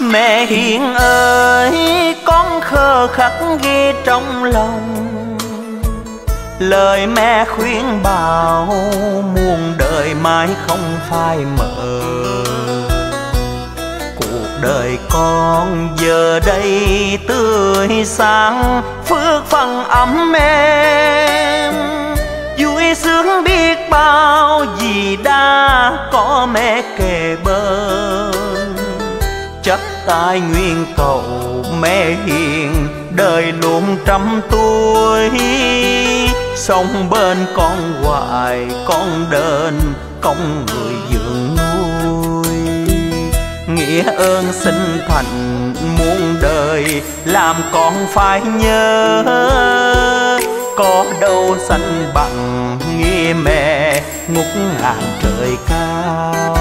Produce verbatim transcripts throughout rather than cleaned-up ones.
Mẹ hiền ơi, con khờ khắc ghi trong lòng. Lời mẹ khuyên bảo muôn đời mãi không phai mờ. Cuộc đời con giờ đây tươi sáng, phước phần ấm êm. Vui sướng biết bao vì đã có mẹ kề bên. Chấp tay nguyện cầu mẹ hiền đời luôn trăm tuổi. Sống bên con hoài con đền công người dưỡng nuôi. Nghĩa ơn sinh thành muôn đời làm con phải nhớ. Có đâu sanh bằng nghĩa mẹ ngút ngàn trời cao.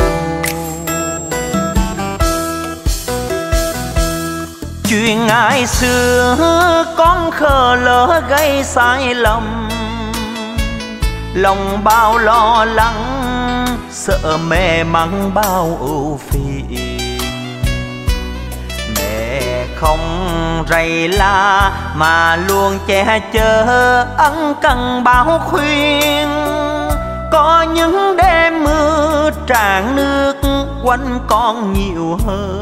Chuyện ngày xưa con khờ lỡ gây sai lầm. Lòng bao lo lắng sợ mẹ mắng bao ưu phiền. Mẹ không rầy la mà luôn che chở ân cần báo khuyên. Có những đêm mưa tràn nước quanh con nhiều hơn.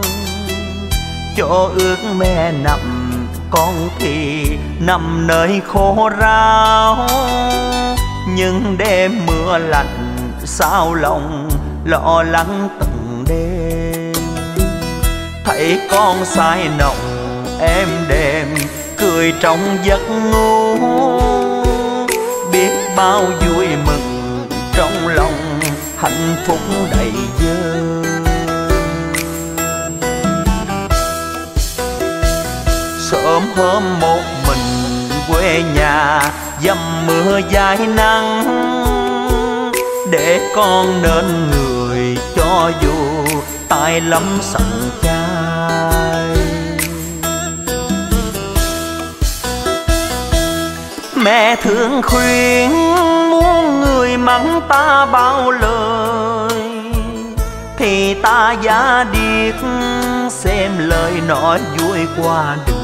Chỗ ước mẹ nằm con thì nằm nơi khô ráo. Nhưng đêm mưa lạnh sao lòng lo lắng từng đêm. Thấy con say nồng em đêm cười trong giấc ngủ. Biết bao vui mừng trong lòng hạnh phúc đầy vơi. Sớm hôm một mình quê nhà dầm mưa dài nắng. Để con nên người cho dù tai lắm sẵn chai. Mẹ thường khuyên muốn người mắng ta bao lời. Thì ta giá điếc xem lời nói vui qua đường.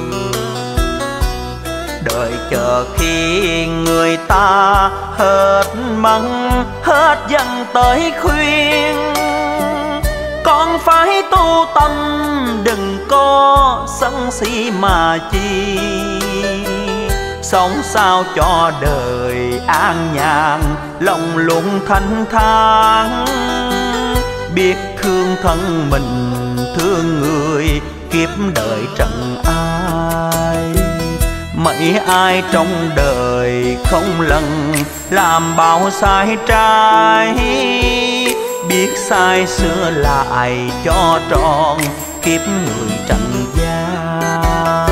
Đợi chờ khi người ta hết mắng hết giận tới khuyên. Con phải tu tâm đừng có sân si mà chi. Sống sao cho đời an nhàn lòng luôn thanh thản. Biết thương thân mình thương người kiếp đời trần ai. Mấy ai trong đời không lần làm bao sai trái. Biết sai sửa lại cho trọn kiếp người trần gian.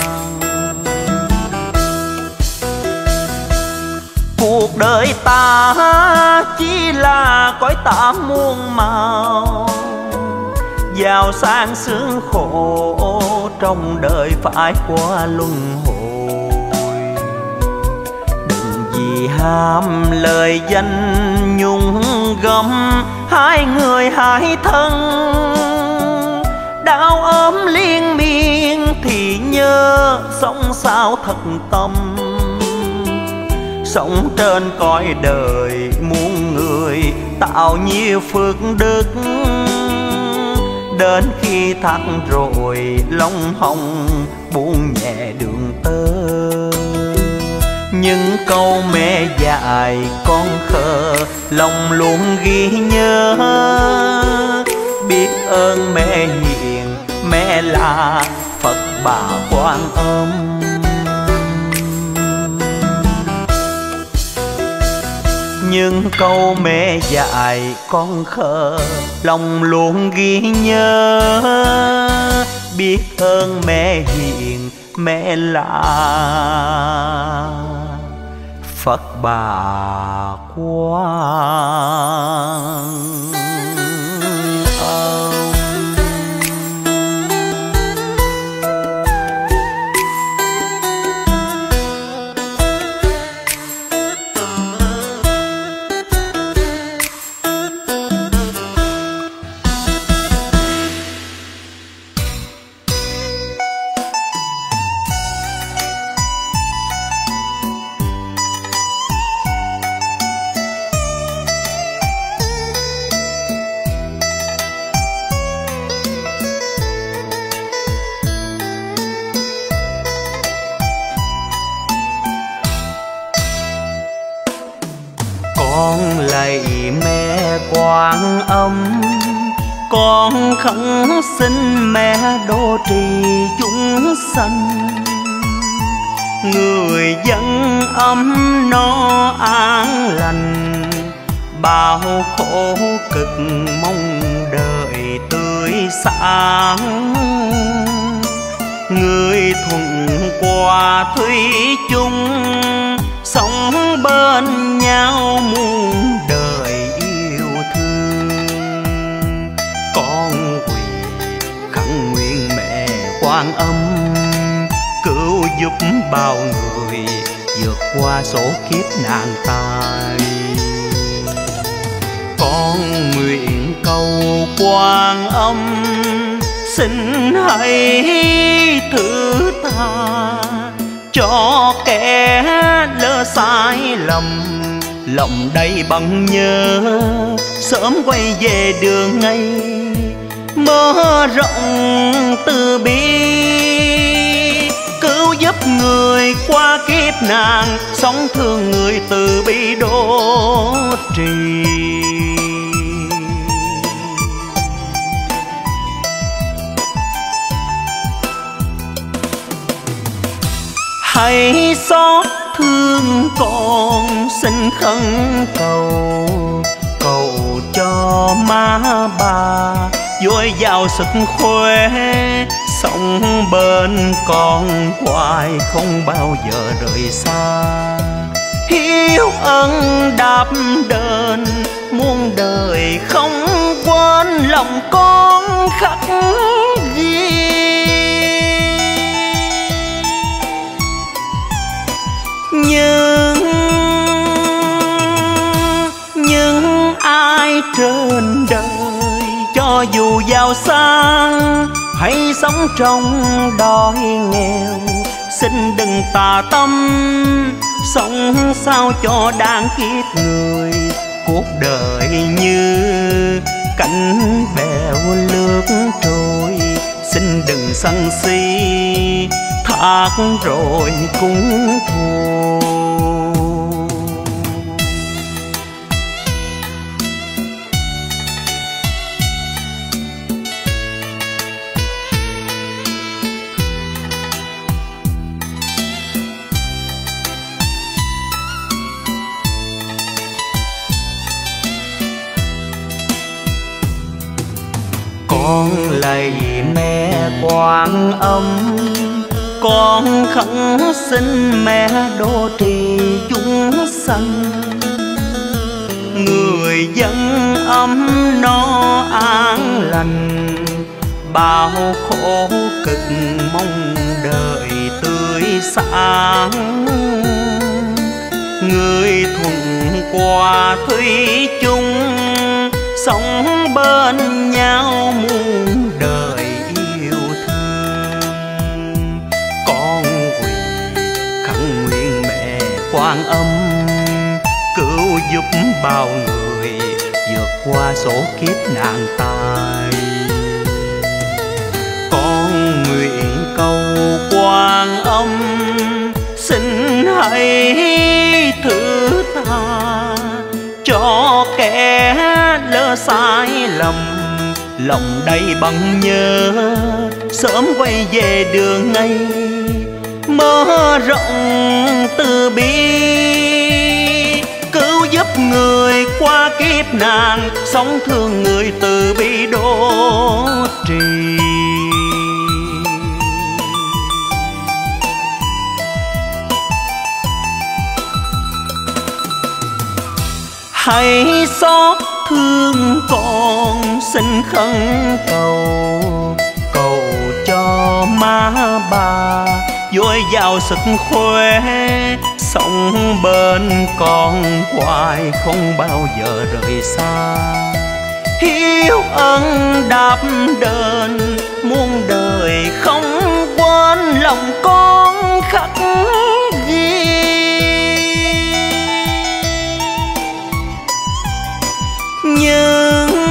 Cuộc đời ta chỉ là cõi tạm muôn màu. Giàu sang sướng khổ trong đời phải qua luân hồi. Vì ham lời danh nhung gấm hai người hai thân. Đau ốm liên miên thì nhớ sống sao thật tâm. Sống trên cõi đời muôn người tạo nhiều phước đức. Đến khi thắt rồi lòng hồng buông nhẹ đường tơ. Những câu mẹ dạy con khờ lòng luôn ghi nhớ. Biết ơn mẹ hiền mẹ là Phật Bà Quan Âm. Những câu mẹ dạy con khờ lòng luôn ghi nhớ. Biết ơn mẹ hiền mẹ là Phật Bà Quan Âm. Con lạy mẹ Quan Âm, con khẩn xin mẹ độ trì chúng sanh. Người dân ấm no an lành, bao khổ cực mong đời tươi sáng. Người thuận qua thủy chung, sống bên nhau muôn đời yêu thương. Con quỳ khẩn nguyện mẹ Quan Âm, cứu giúp bao người vượt qua số kiếp nạn tai. Con nguyện cầu Quan Âm, xin hãy thứ tha cho kẻ lỡ sai lầm. Lòng đầy bằng nhớ sớm quay về đường ngay, mở rộng từ bi cứu giúp người qua kiếp nạn, sống thương người từ bi độ trì. Hãy xót thương con xin khẩn cầu, cầu cho má bà dồi dào sức khỏe, sống bên con hoài không bao giờ rời xa. Hiếu ân đáp đền muôn đời không quên, lòng con khắc ghi. Nhưng nhưng ai trên đời cho dù giàu sang hay sống trong đói nghèo, xin đừng tà tâm sống sao cho đáng kiếp người. Cuộc đời như cánh bèo lướt trôi, xin đừng sân si thác rồi cũng thua. Con lạy mẹ Quan Âm, con khẩn xin mẹ độ trì chúng sanh. Người dân ấm no an lành, bao khổ cực mong đời tươi sáng. Người thuận qua thủy chung, sống bên nhau muôn đời yêu thương. Con quỳ khẩn nguyện mẹ Quan Âm, cứu giúp bao người vượt qua số kiếp nạn tai. Con nguyện cầu Quan Âm, xin hãy thứ tha cho kẻ lỡ sai lầm. Lòng đầy bằng nhớ sớm quay về đường ngay, mở rộng từ bi cứu giúp người qua kiếp nạn, sống thương người từ bi độ trì. Hãy xót thương con xin khẩn cầu, cầu cho má bà dồi dào sức khỏe, sống bên con hoài không bao giờ rời xa. Hiếu ân đáp đền muôn đời không quên, lòng con khắc ghi. Nhưng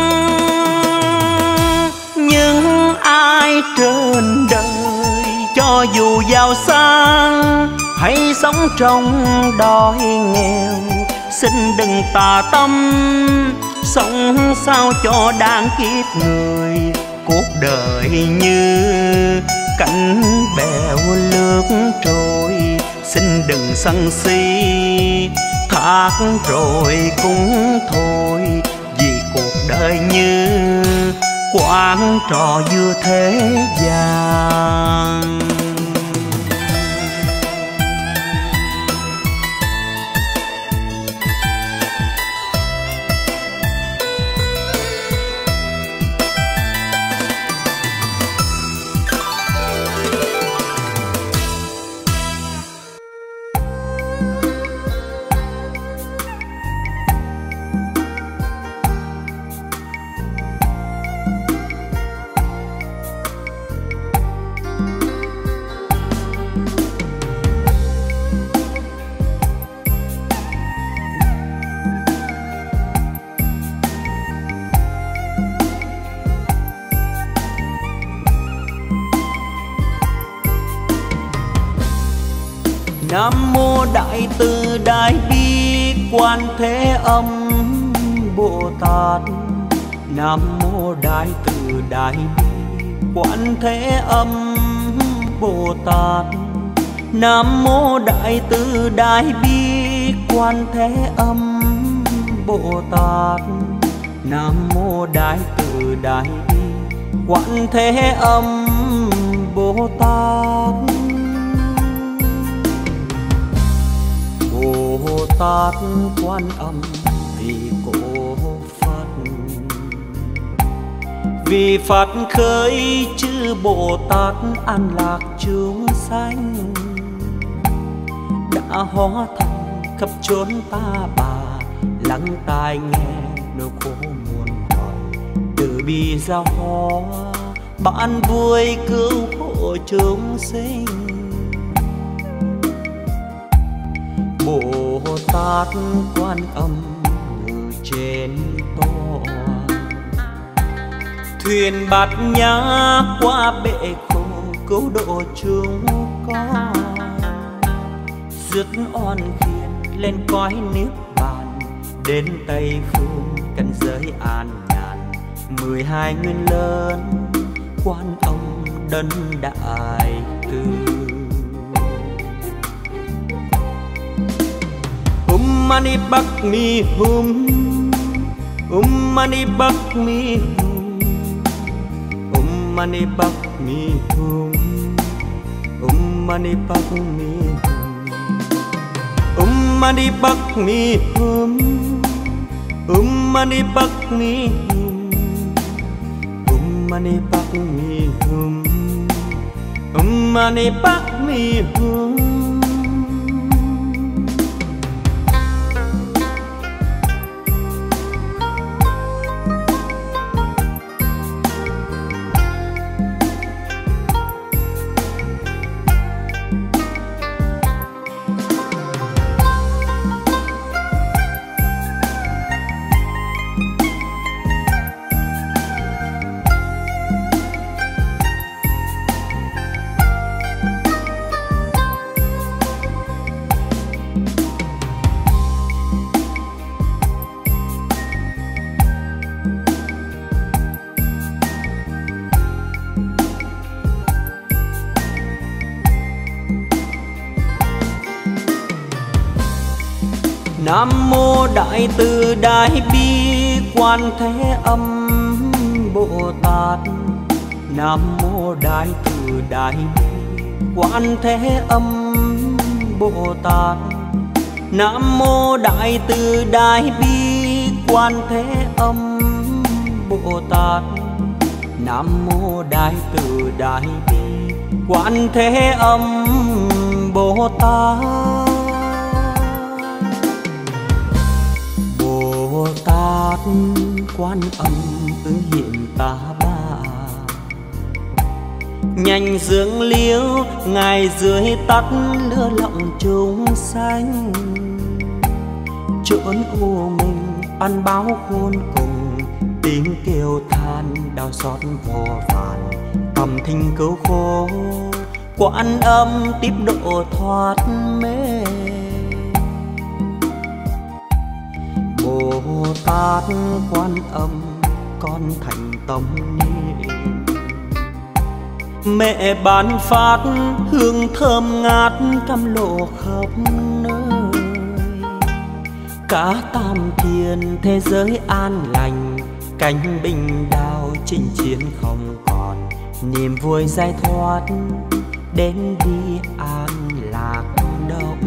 nhưng ai trên đời cho dù giàu sang hay sống trong đói nghèo, xin đừng tà tâm, sống sao cho đáng kiếp người. Cuộc đời như cánh bèo lướt trôi, xin đừng sân si, thác rồi cũng thôi. Vì cuộc đời như quán trò vừa thế gian. Nam mô Đại Từ Đại Bi Quan Thế Âm Bồ Tát. Nam mô Đại Từ Đại Bi Quan Thế Âm Bồ Tát. Nam mô Đại Từ Đại Bi Quan Thế Âm Bồ Tát. Nam mô Đại Từ Đại Bi Quan Thế Âm Bồ Tát. Bồ Tát Quan Âm vì cổ Phật, vì Phật khởi chư Bồ Tát an lạc chúng sanh, đã hóa thành khắp chốn ta bà, lắng tai nghe nỗi khổ muôn đời. Từ bi giao hóa ban vui cứu khổ chúng sinh. Bồ Tát Quan Âm ngự trên tòa, thuyền bát nhã qua bể khổ cứu độ chúng con. Dứt oan khiên lên cõi niết bàn, đến Tây phương cảnh giới an nhàn. Mười hai nguyên lớn Quan Âm đấng đại từ. Um mani padme hum, um mani padme hum, um mani padme hum, um mani padme hum, um mani padme hum, um mani padme hum, um mani padme hum, um mani padme hum. Nam mô Đại Từ Đại Bi Quan Thế Âm Bồ Tát. Nam mô Đại Từ Đại Bi Quan Thế Âm Bồ Tát. Nam mô Đại Từ Đại Bi Quan Thế Âm Bồ Tát. Nam mô Đại Từ Đại Bi Quan Thế Âm Bồ Tát. Bồ Tát Quan Âm ứng hiện ta bà, nhanh dưỡng liễu ngài dưới tắt lửa lọng chúng sanh. Chốn u mình ăn báo khôn cùng, tiếng kêu than đau xót vô vàn. Cầm thinh cứu khổ Quan Âm tiếp độ thoát mê. Bồ Tát Quan Âm con thành tâm niệm. Mẹ ban phát hương thơm ngát cam lộ khắp nơi. Cả tam thiên thế giới an lành, cánh binh đao chinh chiến không còn. Niềm vui giải thoát đến đi an lạc động.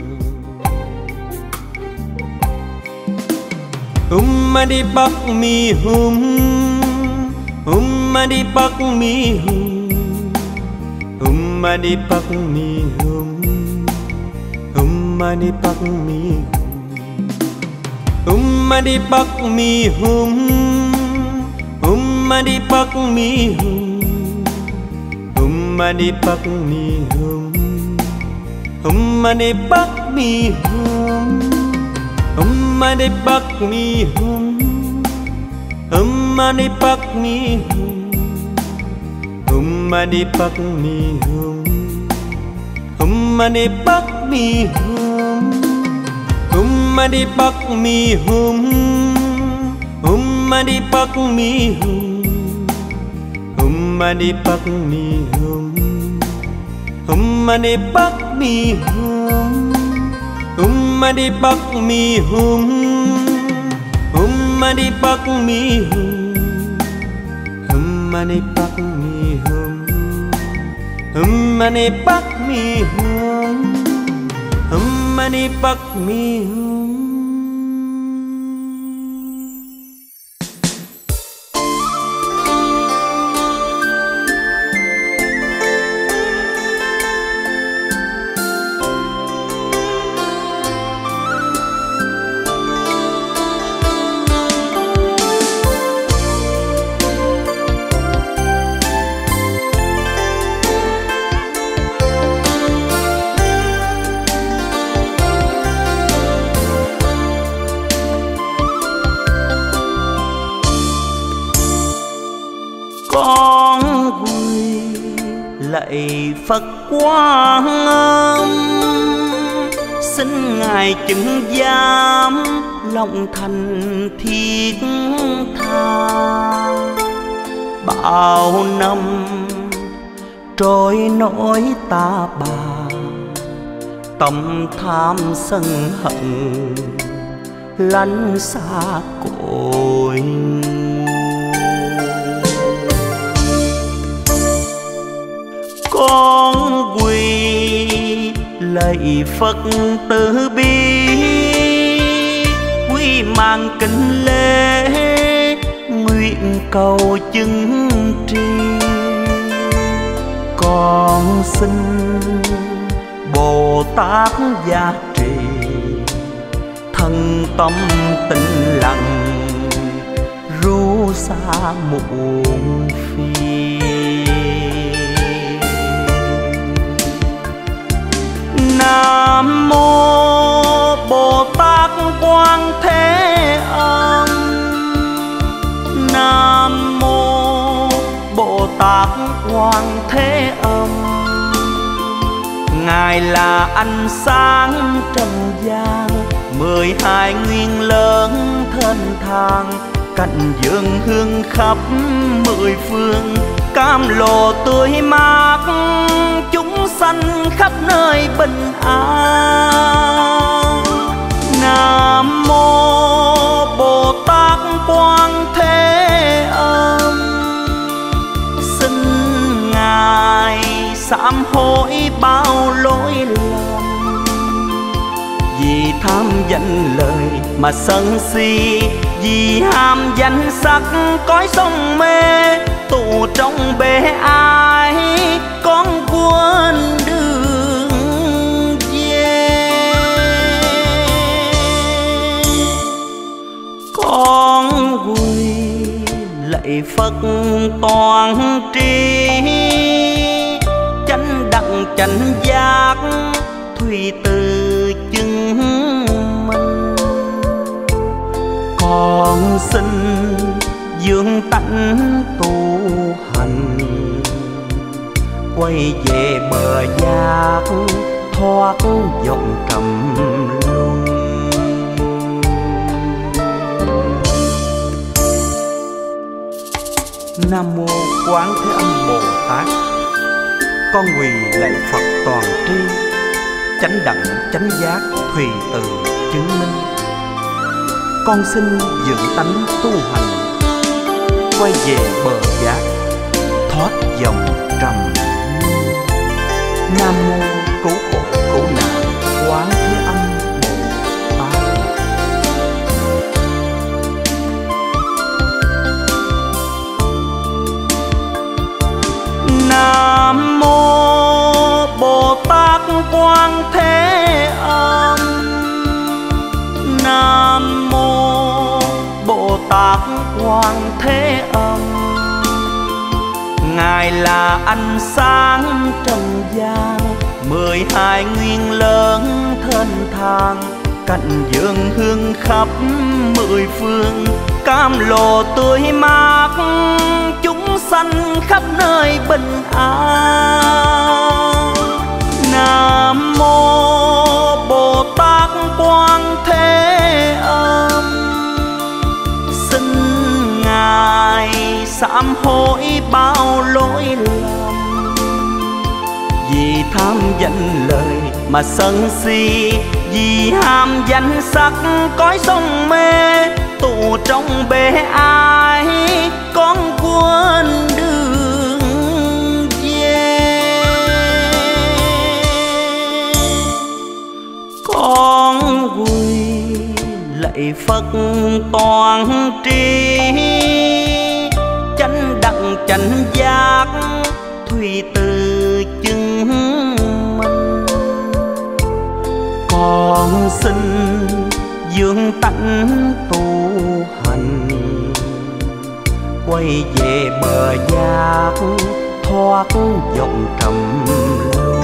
Hum đi bắc mi hum, hum đi bắc mi hum, hum đi bắc mi hum, hum đi bắc mi hum, hum đi bắc mi hum, hum đi bắc mi hum, hum đi bắc mi hum, hum đi bắc mi hum. Hum đi bắc mi hum, hum đi bắc mi hum, hum đi bắc mi hum, hum đi bắc mi hum, hum đi bắc mi hum, hum đi bắc mi hum, hum đi bắc mi hum, hum đi bắc mi hum. Hum đi bắc mi hum, hum đi bắc mi hum, hum đi bắc mi hum, hum đi bắc mi hum, hum đi bắc mi hum. Lạy Phật Quan Âm, xin Ngài chứng giám lòng thành thiết tha. Bao năm trôi nỗi ta bà, tâm tham sân hận lánh xa cội. Con quỳ lạy Phật từ bi, quy mang kính lễ nguyện cầu chứng tri. Con xin Bồ Tát gia trì, thân tâm tĩnh lặng ru xa muộn phiền. Nam mô Bồ Tát Quan Thế Âm, Nam mô Bồ Tát Quan Thế Âm. Ngài là ánh sáng trần gian, mười hai nguyên lớn thênh thang, cạnh vườn hương khắp mười phương, cam lồ tươi mát chúng sanh khắp nơi bình an. Nam mô Bồ Tát Quan Thế Âm, xin Ngài sám hối bao lỗi lầm. Vì tham danh lời mà sân si, vì ham danh sắc cõi sông mê, tù trong bể ai con quên đường về. Con quỳ lạy Phật toàn tri, chánh đẳng chánh giác thùy từ chứng minh. Con xin dương tánh tu hành, quay về bờ giác thoát vọng trầm luân. Nam mô Quán Thế Âm Bồ Tát. Con quỳ lạy Phật toàn tri, chánh đẳng chánh giác thùy từ chứng minh. Con xin dựng tánh tu hành, quay về bờ giác thoát dòng trầm. Nam mô cứu khổ cứu nạn Quán Thế Âm Bồ Tát. Nam mô Bồ Tát Quán Thế Âm. Nam mô Bồ Tát Quán Thế Âm. Ngài là ánh sáng trần gian, mười hai nguyên lớn thênh thang, cạnh vườn hương khắp mười phương, cam lồ tươi mát, chúng sanh khắp nơi bình an. Nam mô Bồ Tát Quán Thế Âm. Xin Ngài sám hối bao lỗi lầm, vì tham danh lời mà sân si, vì ham danh sắc cõi sông mê, tù trong bể ai con quên đường về. Con quỳ lạy Phật toàn tri, chánh đẳng chánh giác thùy từ chứng minh. Con xin dưỡng tánh tu hành, quay về bờ giác thoát dòng trầm luân.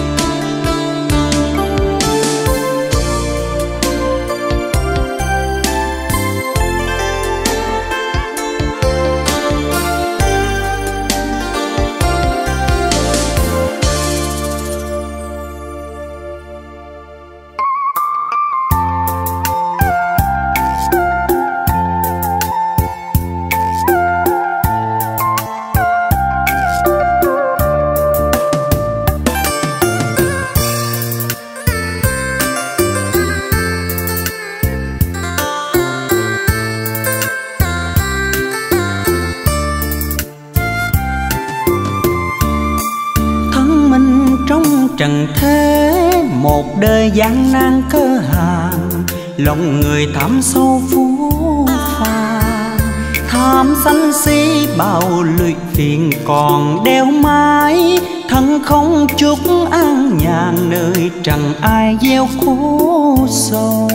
Trần thế một đời gian nan cơ hàn, lòng người thẳm sâu phú phàng. Tham sân si bao lụy phiền còn đeo mãi, thân không chút an nhàn nơi trần ai gieo khổ sầu.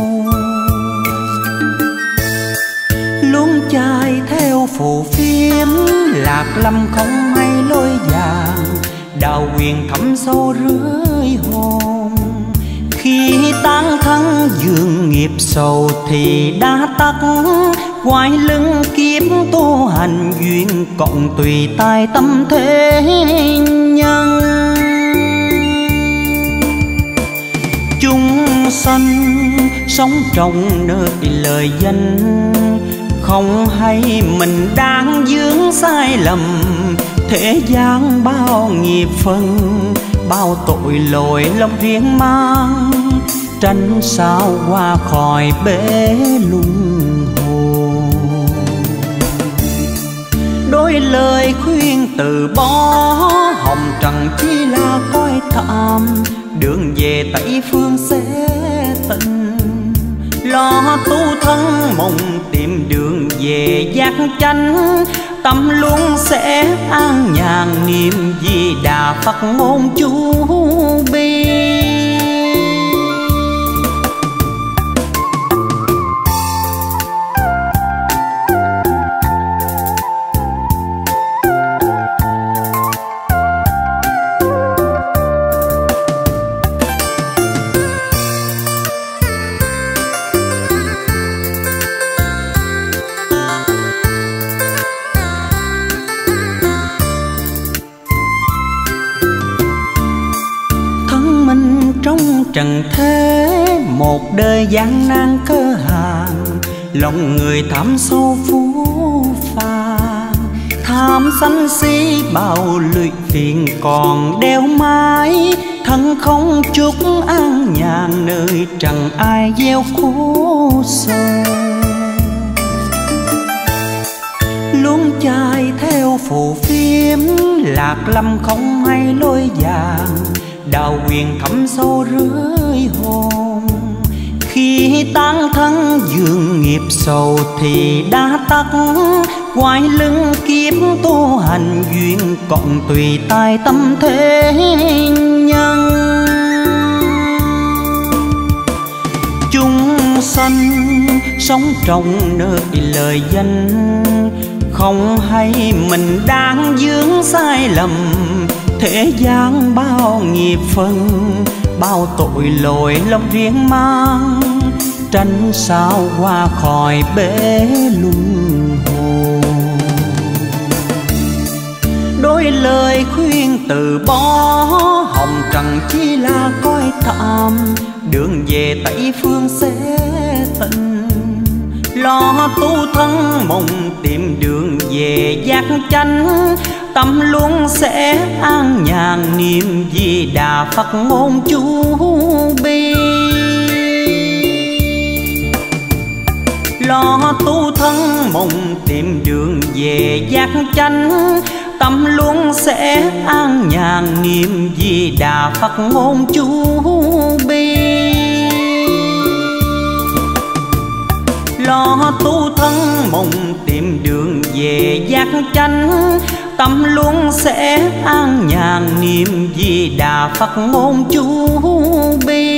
Luôn chạy theo phù phiếm, lạc lâm không hay lối vàng, đạo quyền thẳm sâu rưới hồn. Khi tán thân dương nghiệp sầu thì đã tắt, quay lưng kiếp tu hành duyên cộng tùy tai tâm thế nhân. Chúng sanh sống trong nơi lời danh, không hay mình đang vướng sai lầm. Thế gian bao nghiệp phân, bao tội lỗi lòng riêng mang, tránh sao qua khỏi bể luân hồi. Đôi lời khuyên từ bỏ, hồng trần chỉ là coi thảm, đường về Tây phương sẽ tịnh. Lo tu thân mong tìm đường về giác chánh, tâm luôn sẽ an nhàn niệm Di Đà Phật ngôn chú bi. Trần thế một đời gian nan cơ hàn, lòng người thẳm sâu phú phàng. tham sân si bao lụy phiền còn đeo mãi, thân không chúc an nhàn nơi chẳng ai gieo khổ sầu. Luôn chạy theo phù phiếm lạc lâm không hay lối vàng, đào huyền thẳm sâu rơi hồn. Khi tán thân dương nghiệp sầu thì đã tắt, quay lưng kiếp tu hành duyên còn tùy tay tâm thế nhân. Chúng sanh sống trong nơi lời danh, không hay mình đang vướng sai lầm. Thế gian bao nghiệp phân, bao tội lỗi lòng riêng mang, tránh sao qua khỏi bể luân hồi. Đôi lời khuyên từ bỏ hồng trần chỉ là coi thảm, đường về Tây phương sẽ tịnh. Lo tu thân mong tìm đường về giác chánh, tâm luôn sẽ an nhàn niệm Di Đà Phật ngôn chú bi. Lo tu thân mong tìm đường về giác chánh, tâm luôn sẽ an nhàn niệm Di Đà Phật ngôn chú bi. Lo tu thân mong tìm đường về giác chánh, tâm luôn sẽ an nhàn niệm Di Đà Phật ngôn chú bi.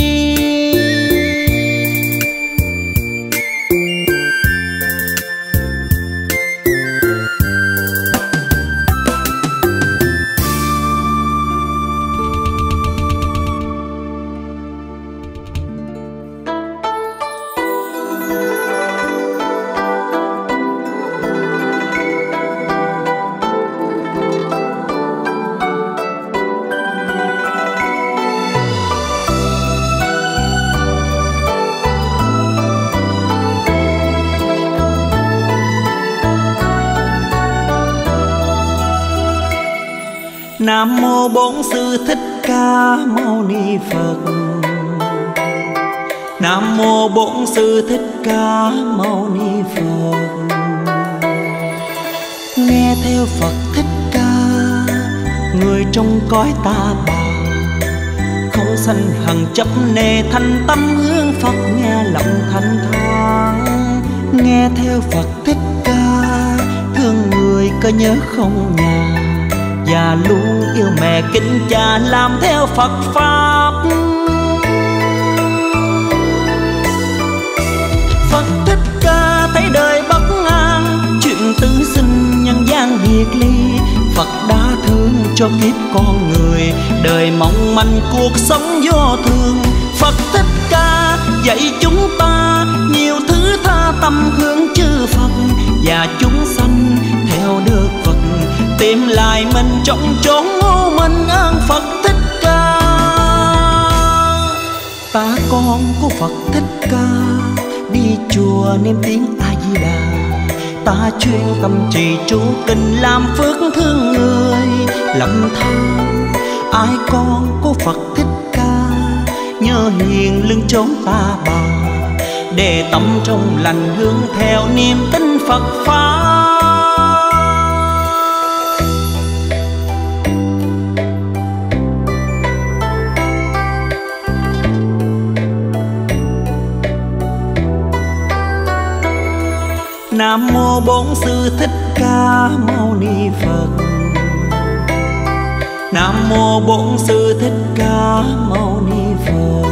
Nam mô Bổn Sư Thích Ca Mâu Ni Phật. Nam mô Bổn Sư Thích Ca Mâu Ni Phật. Nghe theo Phật Thích Ca, người trong cõi ta bà, không sanh hằng chấp nề, thành tâm hướng Phật nghe lòng thanh thản. Nghe theo Phật Thích Ca, thương người có nhớ không nhà, và luôn yêu mẹ kính cha làm theo Phật Pháp. Phật Thích Ca thấy đời bất an, chuyện tứ sinh nhân gian biệt ly. Phật đã thương cho kiếp con người, đời mong manh cuộc sống vô thường. Phật Thích Ca dạy chúng ta nhiều thứ tha tâm hướng chư Phật, và chúng sanh theo được Phật tìm lại mình trong chốn u minh ơn Phật Thích Ca. Ta con của Phật Thích Ca đi chùa niệm tiếng A Di Đà, ta chuyên tâm trì chú kinh làm phước thương người lầm than. Ai con của Phật Thích Ca nhớ hiền lưng chốn ta bà, để tâm trong lành hướng theo niềm tin Phật Pháp. Nam mô Bổn Sư Thích Ca Mâu Ni Phật. Nam mô Bổn Sư Thích Ca Mâu Ni Phật.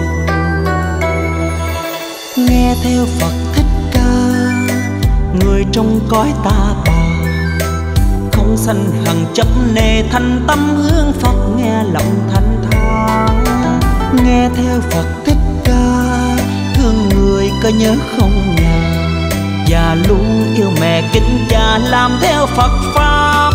Nghe theo Phật Thích Ca, người trong cõi ta bà, không sanh hằng chấp nề, thành tâm hướng Phật nghe lòng thanh thản. Nghe theo Phật Thích Ca, thương người có nhớ không nhà, và luôn yêu mẹ kính cha làm theo Phật Pháp.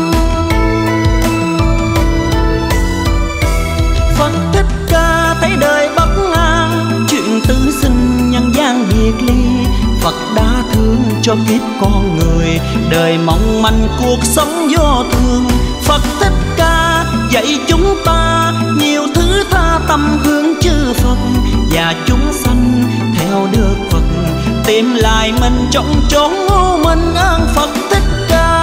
Phật Thích Ca thấy đời bất an, chuyện tứ sinh nhân gian biệt ly. Phật đã thương thương cho kiếp con người, đời mong manh cuộc sống vô thường. Phật Thích Ca dạy chúng ta nhiều thứ tha tâm hướng chư Phật, và chúng sanh theo được Phật tìm lại mình trong chốn u minh. Ơn Phật Thích Ca.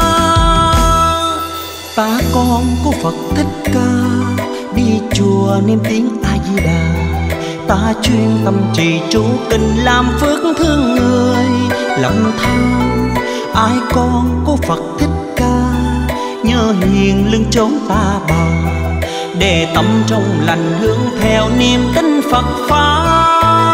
Ta con của Phật Thích Ca đi chùa niệm tiếng A Di Đà, ta chuyên tâm trì chú kinh làm phước thương người. Lòng tham ai con của Phật Thích Ca nhớ hiền lưng chốn ta bà, để tâm trong lành hướng theo niềm tin Phật Pháp.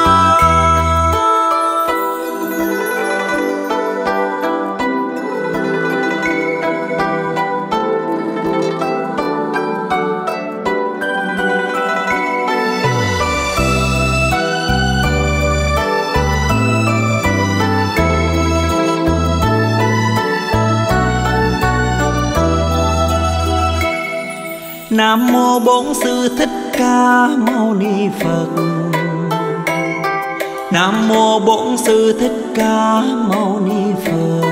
Nam mô Bổn Sư Thích Ca Mâu Ni Phật. Nam mô Bổn Sư Thích Ca Mâu Ni Phật.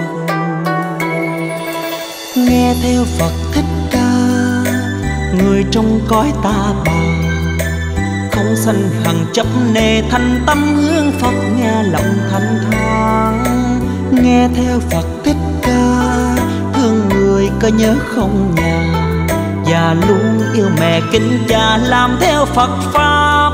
Nghe theo Phật Thích Ca, người trong cõi ta bà, không sanh hằng chấp nề, thành tâm hướng Phật nghe lòng thanh thang. Nghe theo Phật Thích Ca, thương người có nhớ không nhà, và luôn yêu mẹ kính cha làm theo Phật Pháp.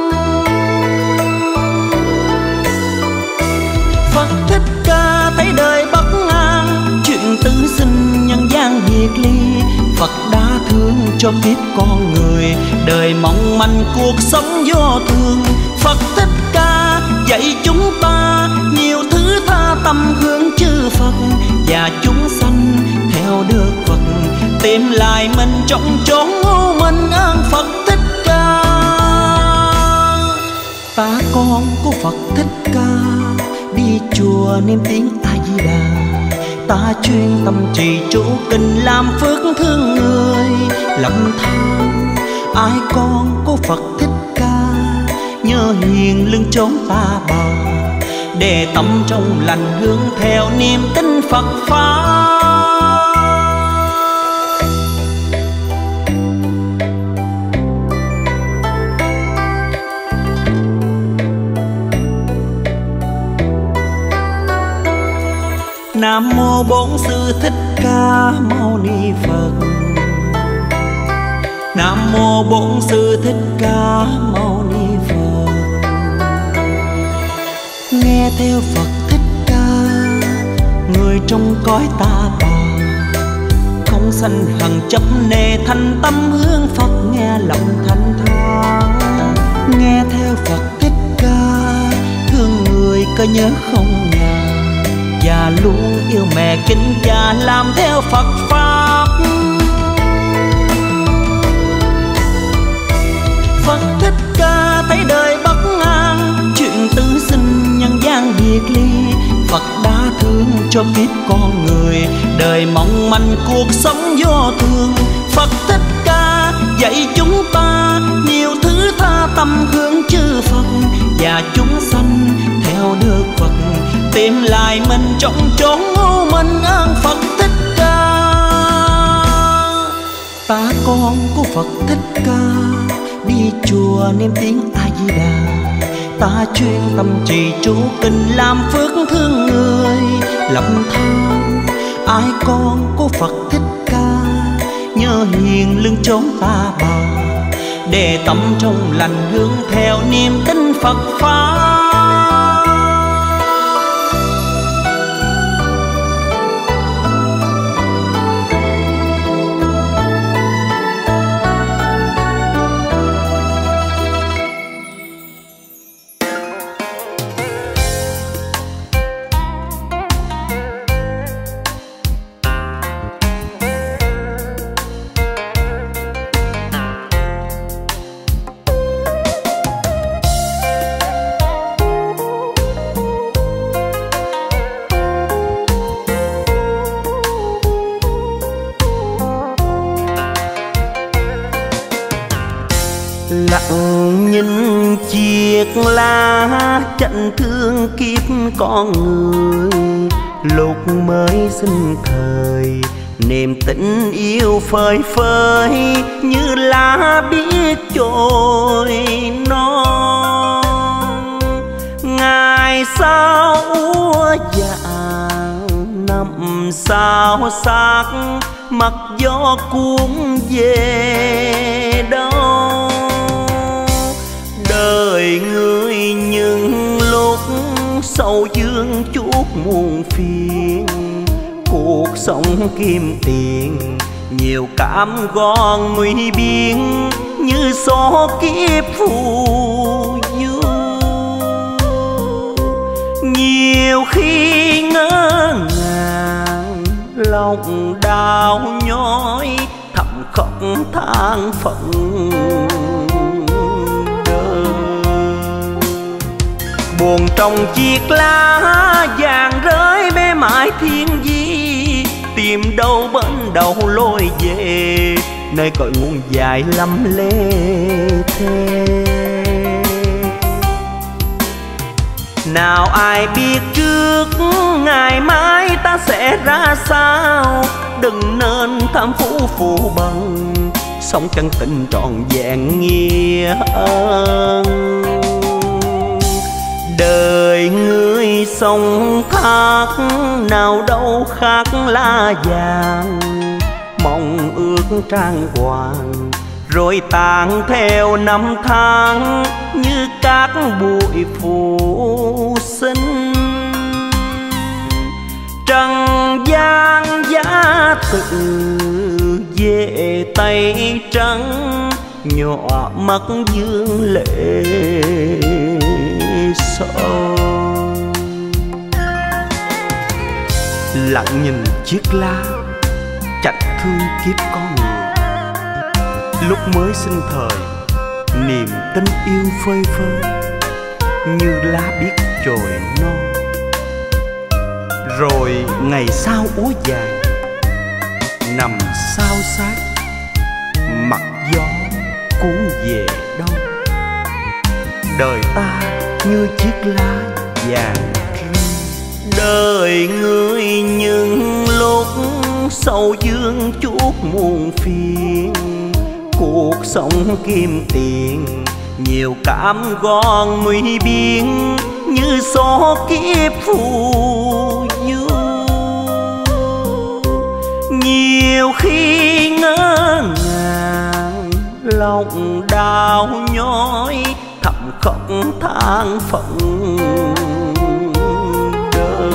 Phật Thích Ca thấy đời bất an, chuyện tư sinh nhân gian biệt ly. Phật đã thương cho kiếp con người, đời mong manh cuộc sống vô thường. Phật Thích Ca dạy chúng ta nhiều thứ tha tâm hướng chư Phật, và chúng sanh theo được Phật tìm lại mình trong chốn u minh. Ơn Phật Thích Ca. Ta con của Phật Thích Ca đi chùa niệm tiếng A Di Đà, ta chuyên tâm trì chú kinh làm phước thương người. Lòng tham ai con của Phật Thích Ca nhớ hiền lưng chốn ta bà, để tâm trong lành hướng theo niềm tin Phật Pháp. Nam mô Bổn Sư Thích Ca Mâu Ni Phật. Nam mô Bổn Sư Thích Ca Mâu Ni Phật. Nghe theo Phật Thích Ca, người trong cõi ta bà, không sanh hằng chấp nề, thành tâm hướng Phật nghe lòng thanh thang. Nghe theo Phật Thích Ca, thương người có nhớ không nhà, và luôn yêu mẹ kính cha làm theo Phật Pháp. Phật Thích Ca thấy đời bất an, chuyện tư sinh nhân gian biệt ly. Phật đã thương cho kiếp con người, đời mong manh cuộc sống vô thường. Phật Thích Ca dạy chúng ta nhiều thứ tha tâm hướng chư Phật, và chúng sanh theo được Phật tìm lại mình trong chốn u minh. Ơn Phật Thích Ca. Ta con của Phật Thích Ca đi chùa niệm tiếng A Di Đà, ta chuyên tâm trì chú kinh làm phước thương người. Lòng tham ai con của Phật Thích Ca nhớ hiền lưng chốn ta bà, để tâm trong lành hướng theo niềm tin Phật Pháp. nhìn chiếc lá chạnh thương kiếp con người. Lúc mới sinh thời niềm tình yêu phơi phới như lá biết trôi non. Ngày sau úa vàng năm sao sắc mặc gió cuốn về đâu. Đời người những lúc sầu dương chuốc muôn phiền, cuộc sống kim tiền nhiều cám go nguy biên như số kiếp phù du. Nhiều khi ngỡ ngàng lòng đau nhói thầm khóc than phận đời. Buồn trong chiếc lá vàng rơi mê mãi thiên di, tìm đâu bên đầu lối về nơi cội nguồn dài lắm lê thê. Nào ai biết trước ngày mai ta sẽ ra sao, đừng nên tham phú phụ bằng sống chân tình trọn vẹn nghĩa ơn. Đời người sống thác nào đâu khác lá vàng, mong ước trang hoàng rồi tàn theo năm tháng như các bụi phủ sinh. Trần gian giá tự về tay trắng, nhỏ mắt dương lệ sâu. Lặng nhìn chiếc lá chạnh thương kiếp con người. Lúc mới sinh thời niềm tình yêu phơi phới như lá biết chồi non. Rồi ngày sau úa vàng nằm sao xác mặt gió cuốn về đâu. Đời ta như chiếc lá vàng rơi. Đời người những lúc sầu dương chuốc muôn phiền, cuộc sống kim tiền nhiều cám go nguy biên như số kiếp phù du. Nhiều khi ngỡ ngàng lòng đau nhói thầm khóc than phận đời.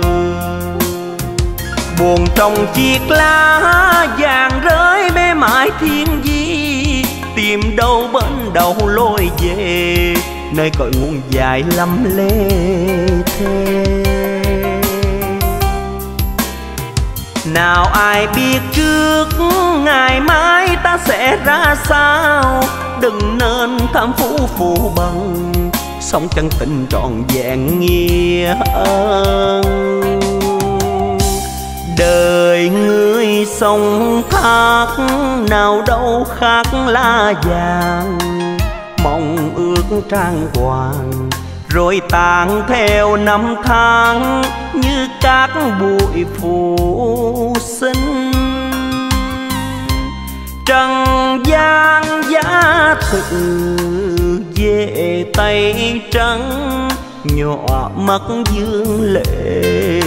Buồn trong chiếc lá vàng rơi mê mãi thiên di, tìm đâu bên đầu lối về nơi cội nguồn dài lắm lê thê. Nào ai biết trước ngày mai ta sẽ ra sao, đừng nên tham phú phụ bằng sống chân tình trọn vẹn nghĩa ơn. Đời người sống thác nào đâu khác lá vàng, mong ước trang hoàng rồi tàn theo năm tháng như các bụi phủ sinh. Trần gian giá tự về tay trắng, nhỏ mắt dương lệ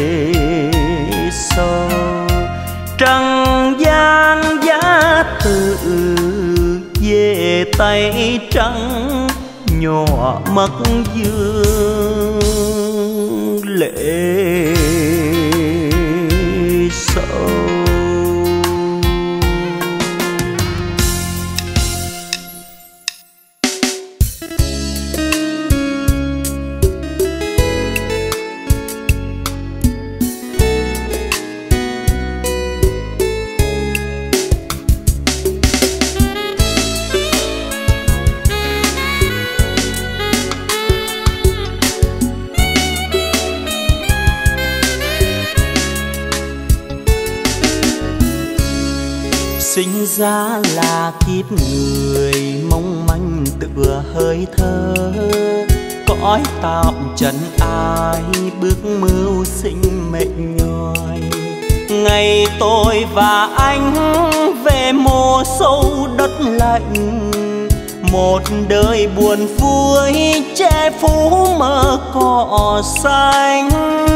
sâu. Trần gian giá tự về tay trắng, nhỏ mắt dương lệ sâu. Sinh ra là kiếp người mong manh tựa hơi thở, cõi tạm trần ai bước mưu sinh mệt nhòi. Ngày tôi và anh về mồ sâu đất lạnh, một đời buồn vui che phủ mơ cỏ xanh.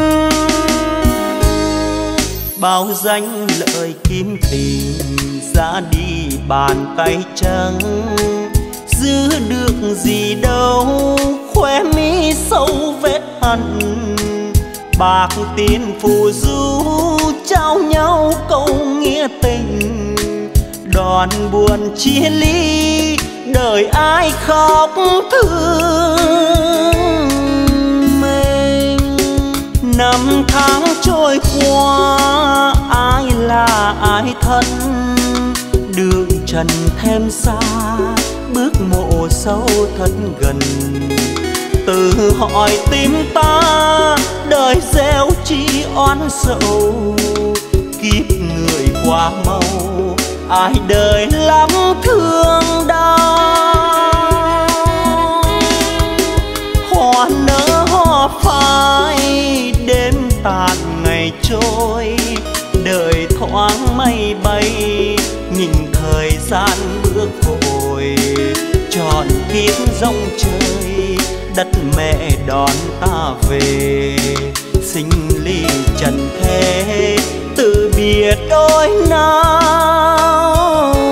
Bao danh lợi kiếm tình ra đi bàn tay trắng, giữ được gì đâu khóe mi sâu vết hằn. Bạc tiền phù du trao nhau câu nghĩa tình, đòn buồn chia ly đời ai khóc thương mình. Năm tháng trôi qua ai là ai thân, đường trần thêm xa bước mộ sâu thật gần. Từ hỏi tim ta đời gieo chi oán sầu, kiếp người quá mau ai đời lắm thương đau. Hoa nở hoa phai đêm tàn ngày trôi, đời thoáng mây bay nhìn thời gian bước vội. Trọn kiếp rong chơi đất mẹ đón ta về, sinh ly trần thế từ biệt đôi nào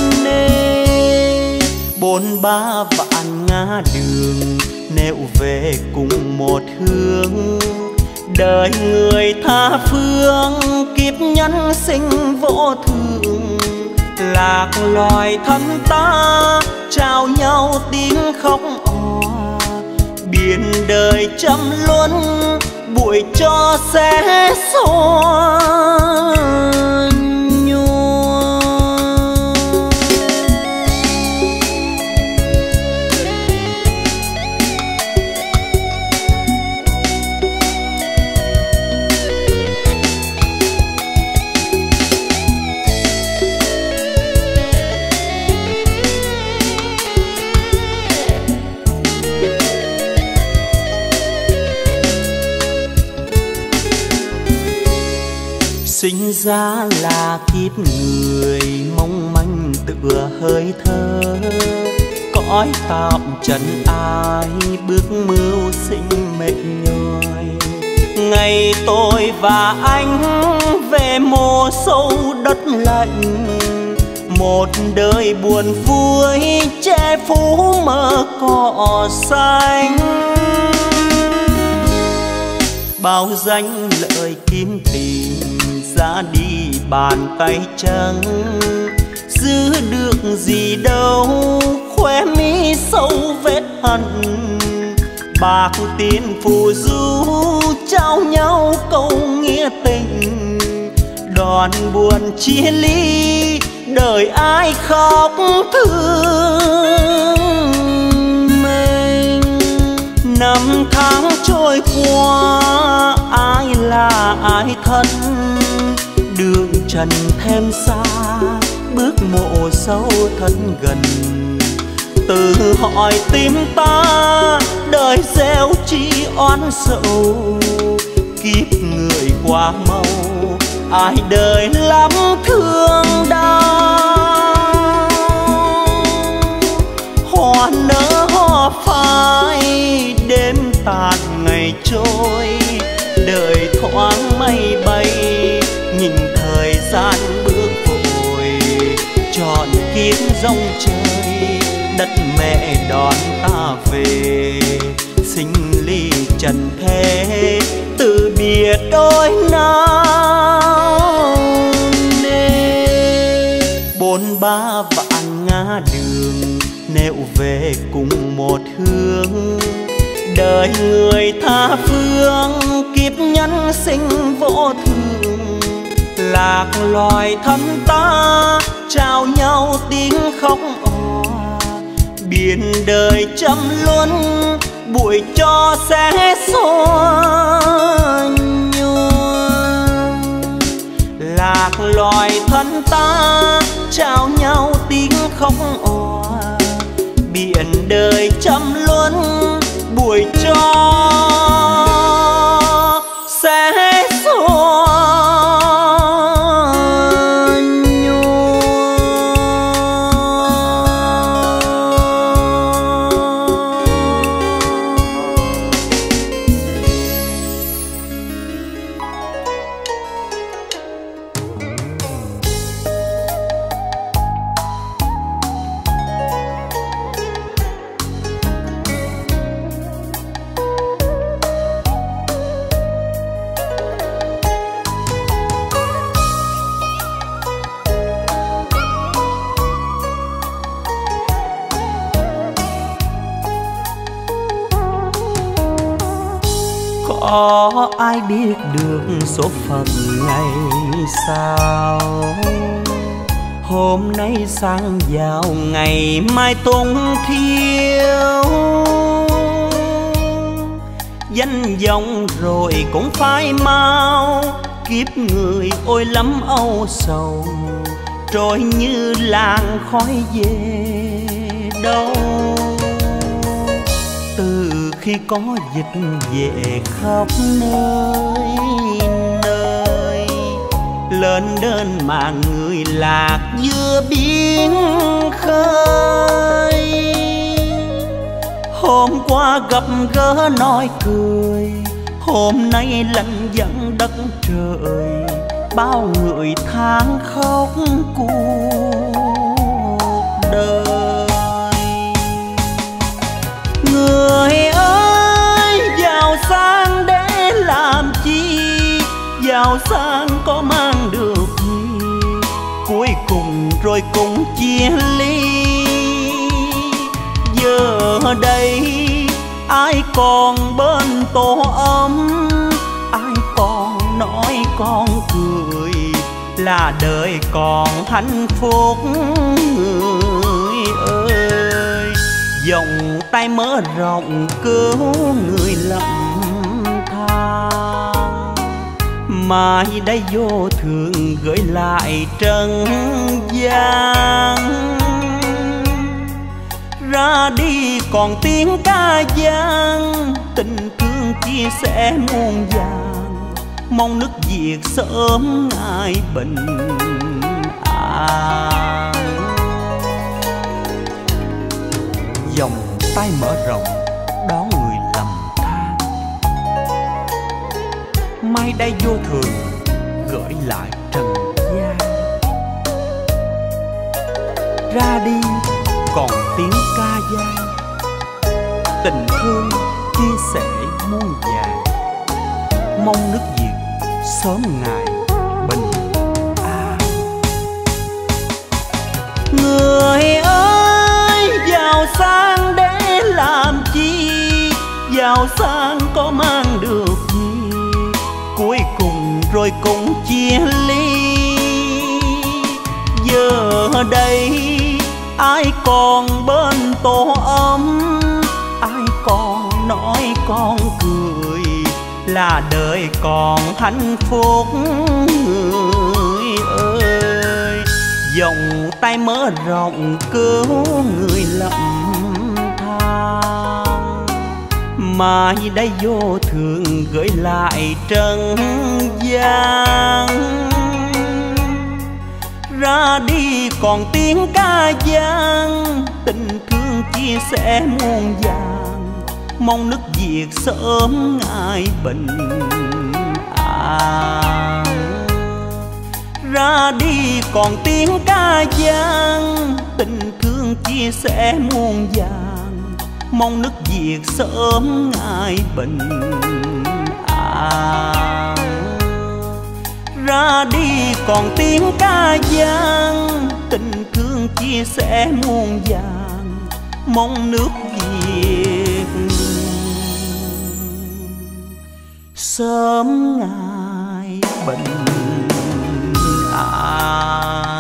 nê. Bốn ba vạn ngã đường nẻo về cùng một hướng, đời người tha phương kiếp nhân sinh vô thường. Lạc loài thân ta trao nhau tiếng khóc òa, biển đời trăm luân bụi cho sẽ xóa nhòa. Sinh ra là kiếp người mong manh tựa hơi thở, cõi tạm trần ai bước mưu sinh mệt nhòi. Ngày tôi và anh về mồ sâu đất lạnh, một đời buồn vui che phủ mơ cỏ xanh. Bao danh lợi kiếm tình ra đi bàn tay trắng, giữ được gì đâu khóe mi sâu vết hằn. Bạc tiền phù du trao nhau câu nghĩa tình, đòn buồn chia ly đời ai khóc thương mình. Năm tháng trôi qua ai là ai thân, đường trần thêm xa bước mộ sâu thân gần. Từ hỏi tim ta đời gieo chi oán sầu, kiếp người quá mau ai đời lắm thương đau. Hoa nở hoa phai đêm tàn ngày trôi, đời thoáng mây bay nhìn thời gian bước vội. Trọn kiếp rong chơi đất mẹ đón ta về, sinh ly trần thế từ biệt đôi nào nê. Bốn ba vạn ngã đường nẻo về cùng một hướng, đời người tha phương kiếp nhân sinh vô thường. Lạc loài thân ta trao nhau tiếng khóc òa, biển đời trăm luân bụi cho sẽ xóa nhòa. Lạc loài thân ta trao nhau tiếng khóc òa, biển đời trăm luân buổi cho sẽ xóa có ai biết được số phận ngày sau. Hôm nay sang giàu ngày mai tung thiếu, danh vọng rồi cũng phai mau. Kiếp người ôi lắm âu sầu, trôi như làn khói về đâu. Từ khi có dịch về khắp nơi nơi, lên đơn mà người lạc giữa biển khơi. Hôm qua gặp gỡ nói cười, hôm nay lạnh giận đất trời. Bao người than khóc cuộc đời. Người ơi, giàu sang để làm chi? Giàu sang có mang được gì? Cuối cùng rồi cũng chia ly. Giờ đây ai còn bên tổ ấm, ai còn nói con cười, là đời còn hạnh phúc. Người ơi, vòng tay mở rộng cứu người lầm than, mai đây vô thường gửi lại trần gian. Ra đi còn tiếng ca vang, tình thương chia sẻ muôn vàn. Mong nước Việt sớm ngày bình an. Vòng tay mở rộng đón người lầm than, mai đây vô thường gửi lại trần gian. Ra đi còn tiếng ca vang, tình thương chia sẻ muôn vàn. Mong nước Việt sớm ngày bình an. Người ơi, giàu sang để làm chi? Giàu sang có mang được gì? Cuối cùng rồi cũng chia ly. Giờ đây ai còn bên tổ ấm, ai còn nói con cười, là đời còn hạnh phúc. Người ơi, vòng tay mở rộng cứu người lầm than, mai đây vô thường gửi lại trần gian. Ra đi còn tiếng ca vang, tình thương chia sẻ muôn vàn. Mong nước Việt sớm ngày bình an. Ra đi còn tiếng ca vang, tình thương chia sẻ muôn vàn. Mong nước Việt sớm ngày bình an. Ra đi còn tiếng ca vang, tình thương chia sẻ muôn vàn. Mong nước Việt sớm ngày bình an.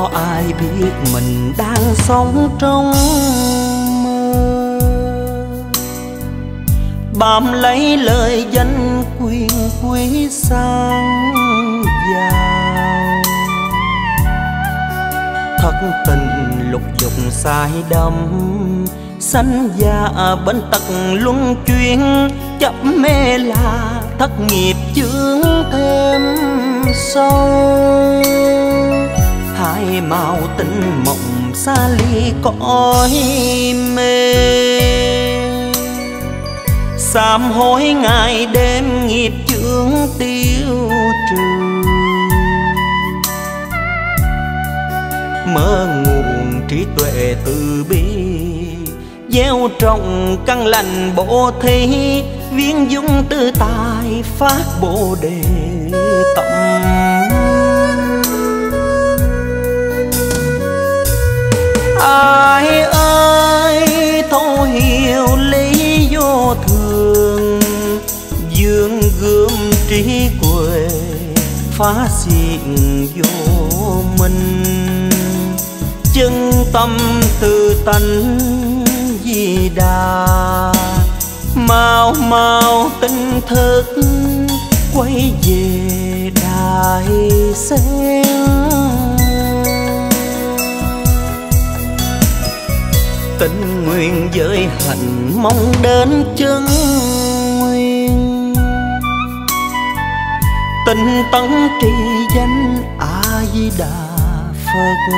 có ai biết mình đang sống trong mơ. Bám lấy lời danh quyền quý sang giàu, thất tình lục dục sai đắm, sanh già bên tật luân chuyển, chấp mê là thất nghiệp chướng thêm sâu. Hai màu tình mộng xa ly cõi mê, sám hối ngày đêm nghiệp chướng tiêu trừ. Mơ nguồn trí tuệ từ bi, gieo trồng căn lành bổ thí, viên dung tư tài phát bồ đề tâm. Ai ơi thấu hiểu lý vô thường, dương gươm trí huệ phá xiên vô minh. Chân tâm từ tánh Di Đà, mau mau tinh thức quay về Đại Sen. Tình nguyện giới hạnh mong đến chân nguyên, tinh tấn trì danh A Di Đà Phật.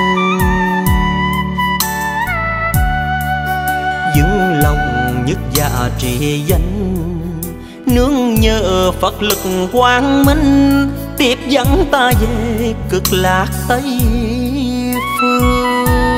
Dừng lòng nhất dạ trì danh, nương nhờ Phật lực quang minh, tiếp dẫn ta về cực lạc Tây phương.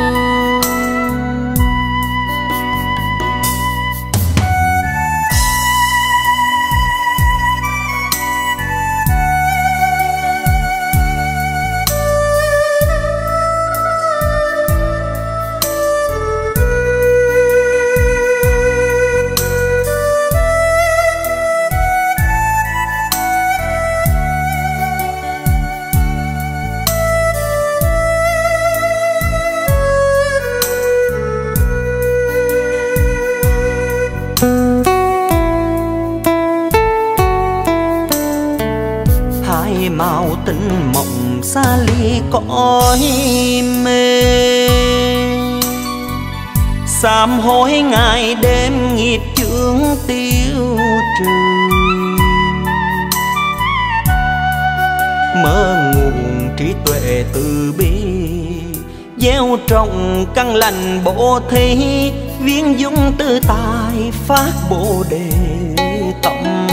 Màu tình mộng xa ly cõi mê, sám hối ngày đêm nghiệp chướng tiêu trừ. Mơ nguồn trí tuệ từ bi, gieo trồng căn lành bổ thí, viên dung tư tài phát bồ đề tâm.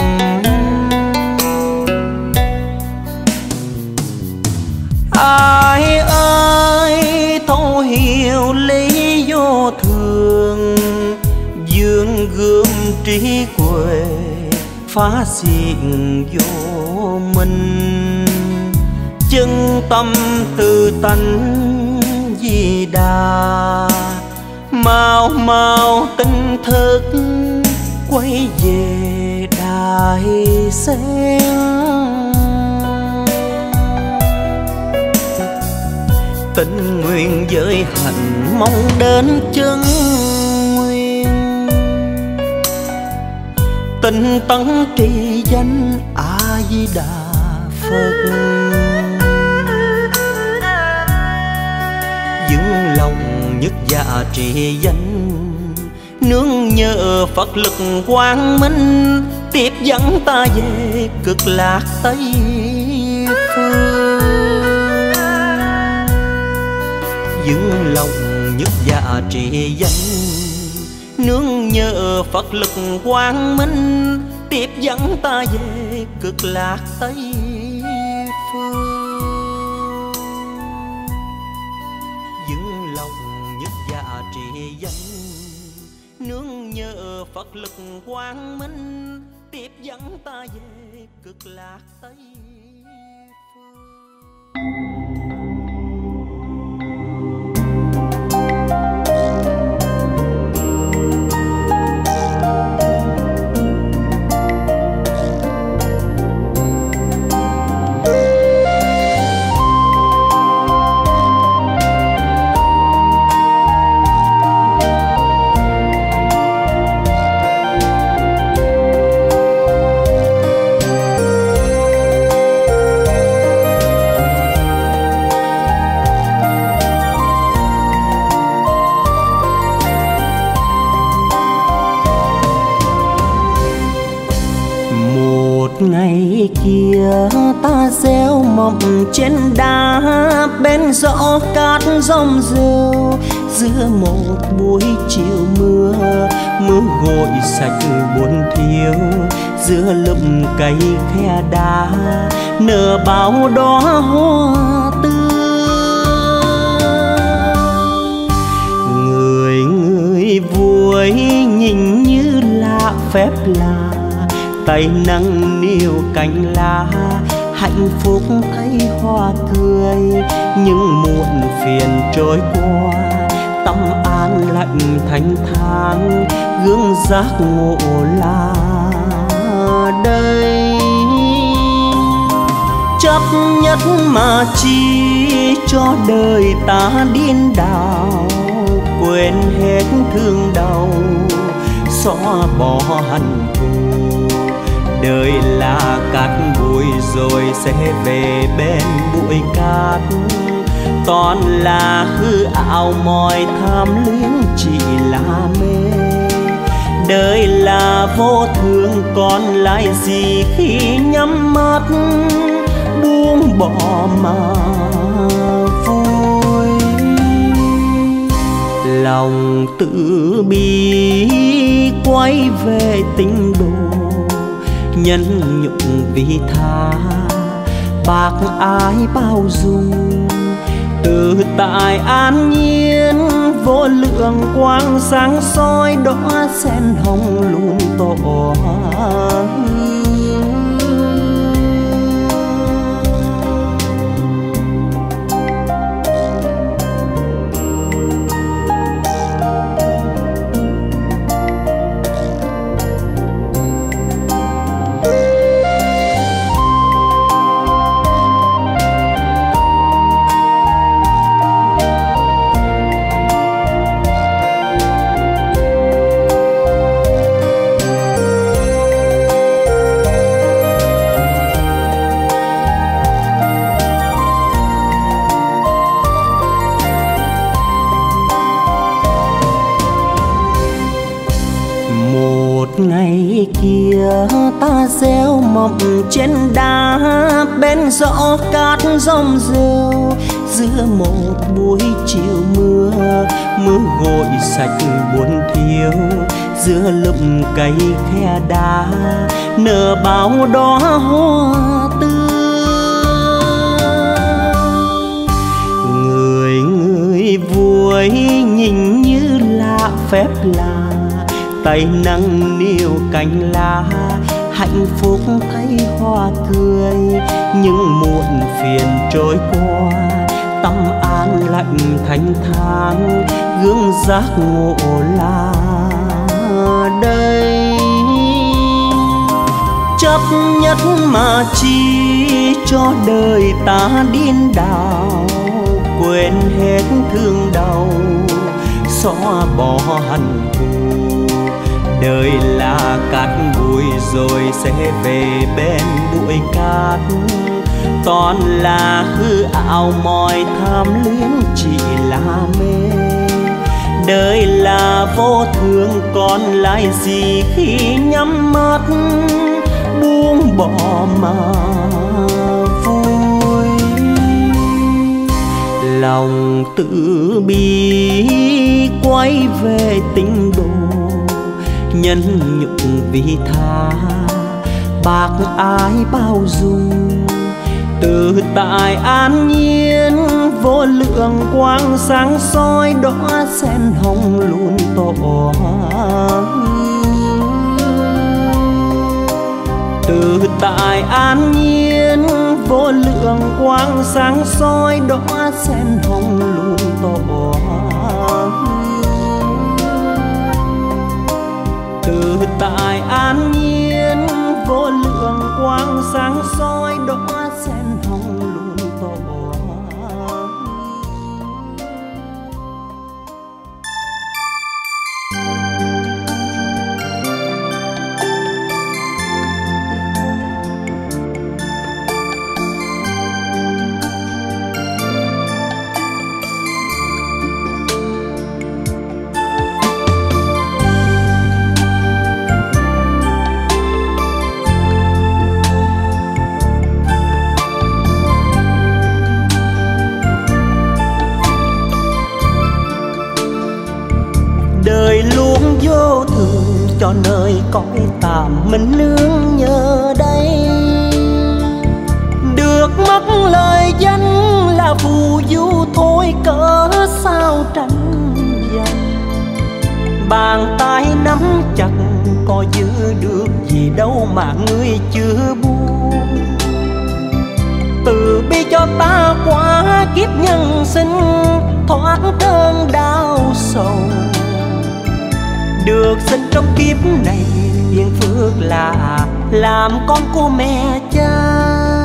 Ai ơi thấu hiểu lý vô thường, dương gươm trí huệ phá xiên vô minh. Chân tâm từ tánh Di Đà, mau mau tinh thức quay về Đại Sen. Tình nguyện giới hạnh mong đến chân nguyên, tinh tấn trì danh A Di Đà Phật. Dừng lòng nhất dạ trì danh, nương nhờ Phật lực quang minh, tiếp dẫn ta về cực lạc Tây phương. Dừng lòng nhất dạ trì danh, nương nhờ Phật lực quang minh, tiếp dẫn ta về cực lạc Tây phương. Dừng lòng nhất dạ trì danh, nương nhờ Phật lực quang minh, tiếp dẫn ta về cực lạc Tây phương. ngày kia ta gieo mộng trên đá, bên gió cát rong rêu giữa một buổi chiều mưa. Mưa gội sạch buồn thiếu giữa lớp cây khe đá, nở bao đóa hoa tươi. Người người vui nhìn như lạ phép lạ, tay nâng niu cành lá, hạnh phúc thấy hoa cười. Nhưng muộn phiền trôi qua, tâm an lạnh thanh thang, gương giác ngộ là đây. Chấp nhất mà chi cho đời ta điên đảo, quên hết thương đau xóa bỏ hận thù. Đời là cát bụi rồi sẽ về bên bụi cát, toàn là hư ảo mọi tham luyến chỉ là mê. Đời là vô thường còn lại gì khi nhắm mắt buông bỏ mà vui. Lòng tự bi quay về tinh đồ, nhân nhục vị tha bác ái bao dung. Từ tại an nhiên vô lượng quang sáng soi, đóa sen hồng luôn tỏa hương. Ngày kia ta gieo mộng trên đá, bên gió cát rong rêu giữa một buổi chiều mưa. Mưa gội sạch buồn thiếu giữa lớp cây khe đá, nở bao đóa hoa tươi. Người người vui nhìn như lạ phép lạ, tay nâng niu cành lá, hạnh phúc thấy hoa cười. Nhưng muộn phiền trôi qua, tâm an lạnh thanh thang, gương giác ngộ là đây. Chấp nhất mà chi cho đời ta điên đảo, quên hết thương đau xóa bỏ hận thù. Đời là cát bụi rồi sẽ về bên bụi cát, toàn là hư ảo mọi tham luyến chỉ là mê. Đời là vô thường còn lại gì khi nhắm mắt buông bỏ mà vui. Lòng tự bi quay về tinh đồ, nhân nhục vị tha bác ái bao dung. Từ tại an nhiên vô lượng quang sáng soi, đóa sen hồng luôn tỏa hương. Từ tại an nhiên vô lượng quang sáng soi, đóa sen hồng luôn tỏa hương. Từ tại an nhiên vô lượng quang sáng soi, đóa sen hồng luôn tỏa hương. cho nơi cõi tạm mình nương nhờ đây. Được mất lời danh là phù du thôi, cỡ sao tranh giành. Bàn tay nắm chặt có giữ được gì đâu mà ngươi chưa buông. Từ bi cho ta qua kiếp nhân sinh, thoát cơn đau sầu. Được sinh trong kiếp này duyên phước là làm con của mẹ cha.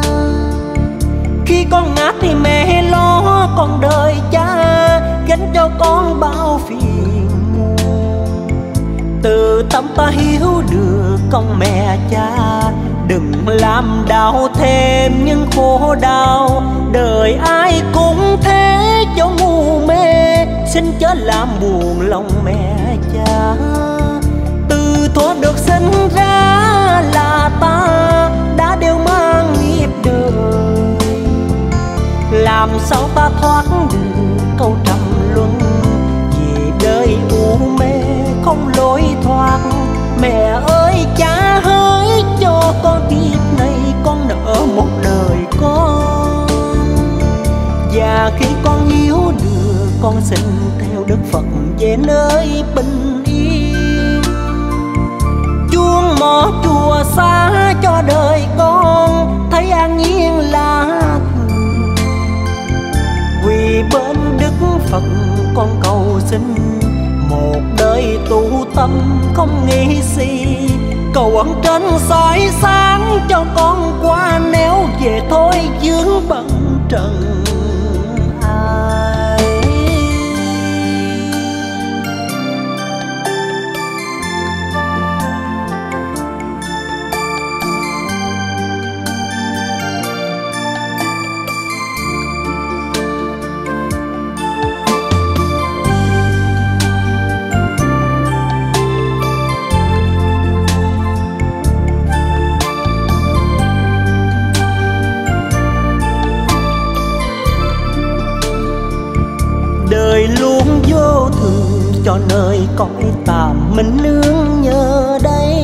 Khi con ngã thì mẹ lo con đời cha, gánh cho con bao phiền muôn. Từ tâm ta hiểu được con mẹ cha, đừng làm đau thêm những khổ đau. Đời ai cũng thế cho ngu mê, xin chớ làm buồn lòng mẹ cha. Từ thuở được sinh ra là ta đã đều mang nghiệp đời. Làm sao ta thoát được câu trầm luân, vì đời u mê không lối thoát. Mẹ ơi cha hỡi cho con kiếp này con nợ một đời con. Và khi con hiếu được con xin theo Đức Phật về nơi bình yên. Chuông mõ chùa xa cho đời con thấy an nhiên là thường. Vì bên Đức Phật con cầu xin một đời tu tâm không nghĩ suy. Cầu ẩn trên soi sáng cho con qua, nếu về thôi vướng bận trần ai. Đời luôn vô thường cho nơi cõi tạm mình nương nhờ đây.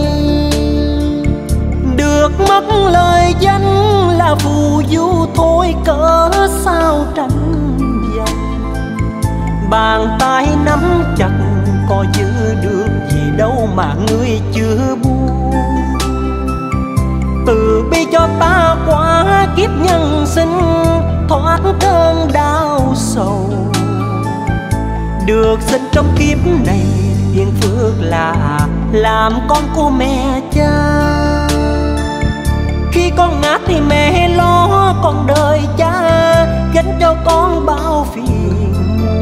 Được mất lời danh là phù du thôi, cỡ sao tranh giành. Bàn tay nắm chặt có giữ được gì đâu mà ngươi chưa buông. Từ bi cho ta qua kiếp nhân sinh, thoát cơn đau sầu. Được sinh trong kiếp này duyên phước là làm con của mẹ cha. Khi con ngã thì mẹ lo con đời cha, gánh cho con bao phiền.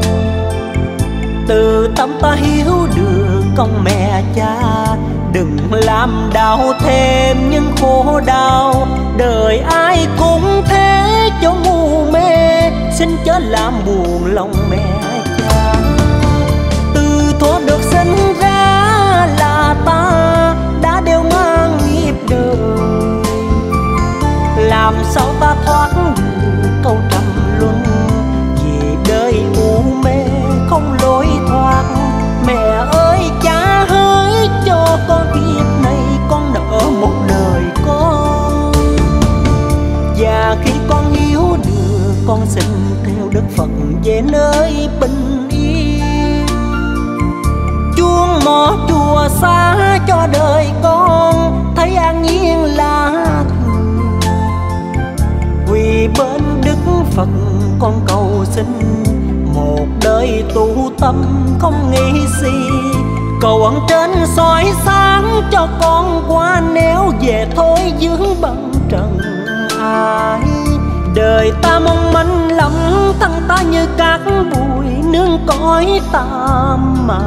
Từ tâm ta hiểu được con mẹ cha, đừng làm đau thêm những khổ đau. Đời ai cũng thế cho ngu mê, xin chớ làm buồn lòng mẹ cha. Từ thuở được sinh ra là ta đã đều mang nghiệp đời. Làm sao ta thoát được câu trầm luân, vì đời u mê không lối thoát. Mẹ ơi cha hỡi cho con kiếp này con nợ một đời con. Và khi con hiếu được con xin theo Đức Phật về nơi bình yên. Chuông mõ chùa xa cho đời con thấy an nhiên là thường. Vì bên Đức Phật con cầu xin một đời tu tâm không nghĩ suy. Cầu ẩn trên soi sáng cho con qua, nếu về thôi vướng bận trần ai. Đời ta mong manh lắm, thân ta như cát bụi nương cõi tạm mà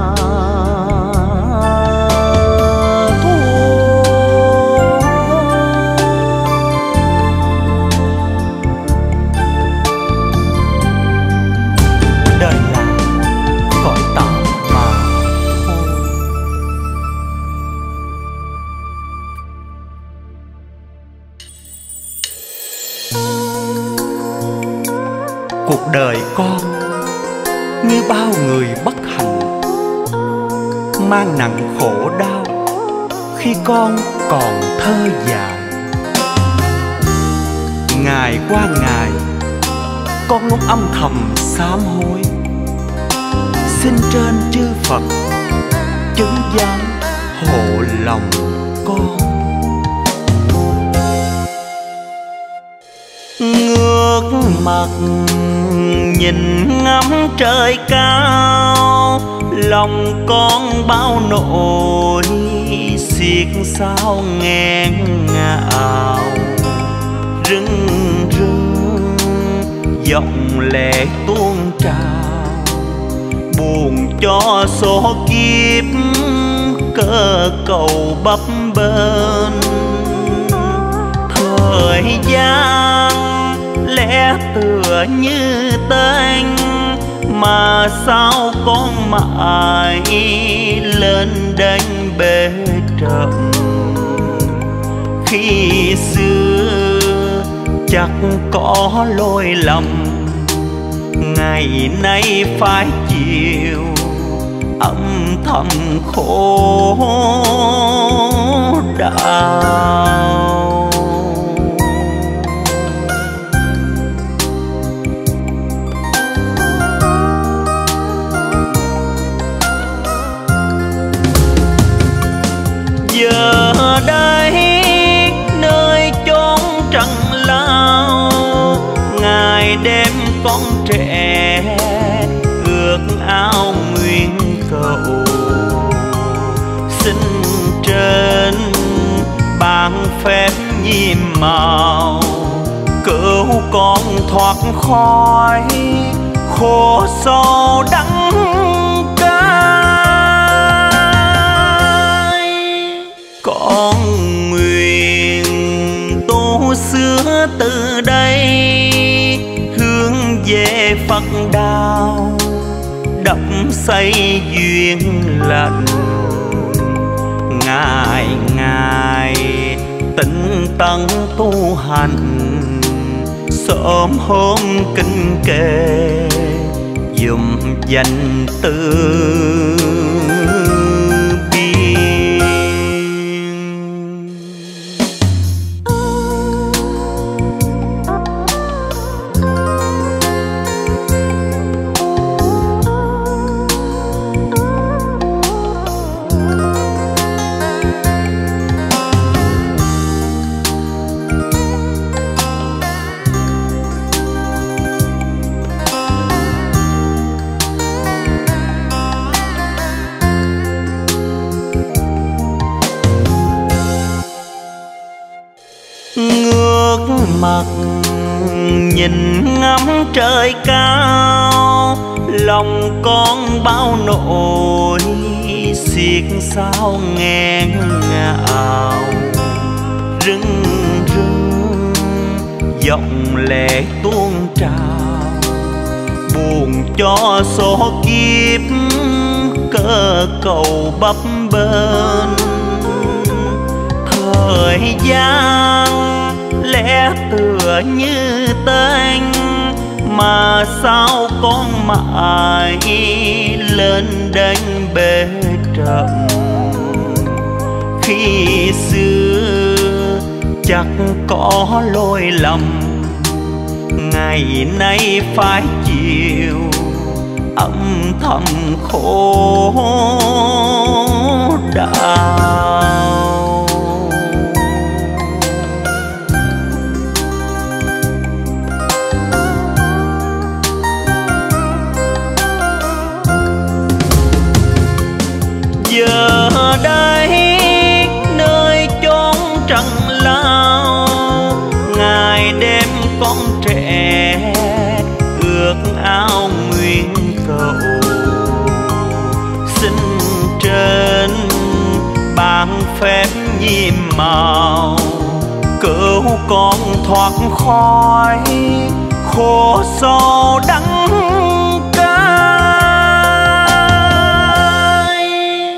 đời là cõi tạm mà thôi. Cuộc đời con như bao người bất hạnh, mang nặng khổ đau khi con còn thơ dại. Ngày qua ngày con luôn âm thầm sám hối, xin trên chư Phật chứng giám hộ lòng con. Ngước mặt nhìn ngắm trời cao, lòng con bao nỗi xiết sao nghẹn ngào. Rưng rưng dòng lệ tuôn trào, buồn cho số kiếp cơ cầu bấp bênh. Thời gian lẽ tựa như tên, mà sao con mãi lên đánh bể trận. Khi xưa chắc có lỗi lầm, ngày nay phải chịu âm thầm khổ đau. Giờ đây nơi chốn trần lao, ngày đêm con trẻ ước ao nguyện cầu. Xin trên ban phép nhiệm màu, cứu con thoát khỏi khổ sầu đắng cay. Con nguyện tu xưa từ đây, hướng về Phật đạo đắp xây duyên lành. Ngày ngày tinh tấn tu hành, sớm hôm kinh kệ dùm danh từ mặt nhìn ngắm trời cao, lòng con bao nỗi xiết sao nghẹn ngào. Rưng rưng dòng lệ tuôn trào, buồn cho số kiếp cơ cầu bấp bênh. Thời gian lẽ tựa như tên, mà sao con mãi lên đánh bể trận. Khi xưa chắc có lỗi lầm, ngày nay phải chịu âm thầm khổ đau. Giờ đây nơi chốn trần lao, ngày đêm con trẻ ước ao nguyện cầu. Xin trên ban phép nhiệm màu, cứu con thoát khỏi khổ sầu đắng cay.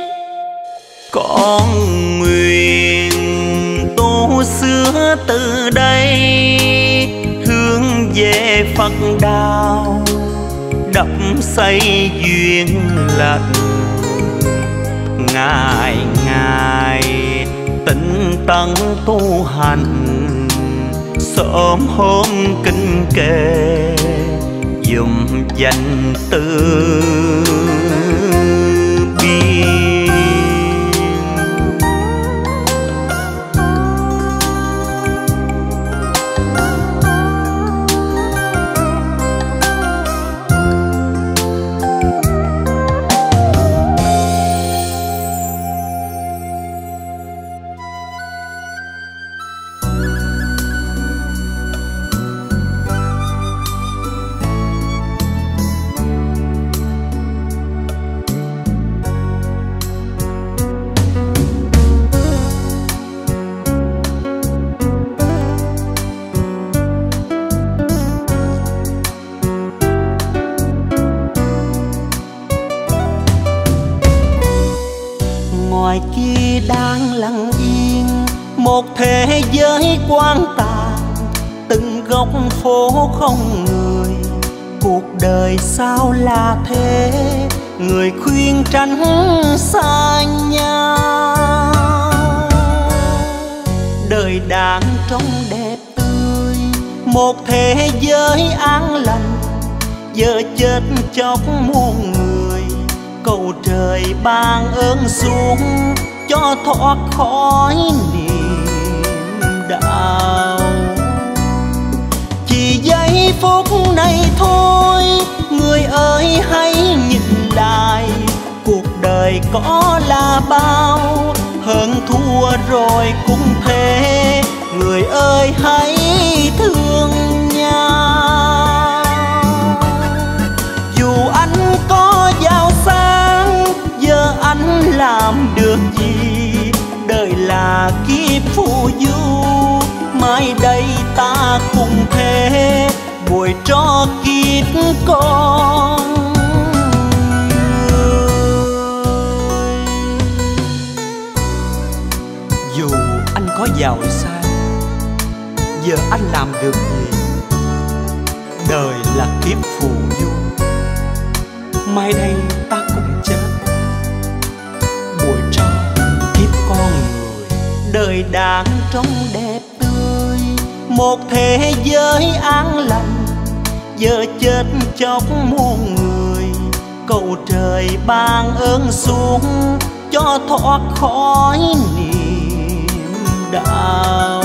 Con nguyện tu xưa từ đây, hướng về Phật đạo đắp xây duyên lành. Ngày ngày tinh tấn tu hành, sớm hôm kinh kệ dùm danh từ bi. Ngoài kia đang lặng yên một thế giới quang tàn, từng góc phố không người, cuộc đời sao là thế, người khuyên tránh xa nhau. Đời đang trong đẹp tươi, một thế giới an lành, giờ chết chóc muôn người, cầu trời ban ơn xuống cho thoát khỏi niềm đau. Chỉ giây phút này thôi, người ơi hãy nhìn lại, cuộc đời có là bao, hơn thua rồi cũng thế, người ơi hãy thương nhau. Dù anh có giàu sang, giờ anh làm được gì, đời là kiếp phù du, mai đây ta cùng thế bồi cho kiếp con. Dù anh có giàu sang, giờ anh làm được gì, đời là kiếp phù du, mai đây ta cùng chết bồi cho kiếp con người. Đời đang trong đẹp tươi, một thế giới an lành, giờ chết chóc muôn người, cầu trời ban ơn xuống cho thoát khỏi niềm đau.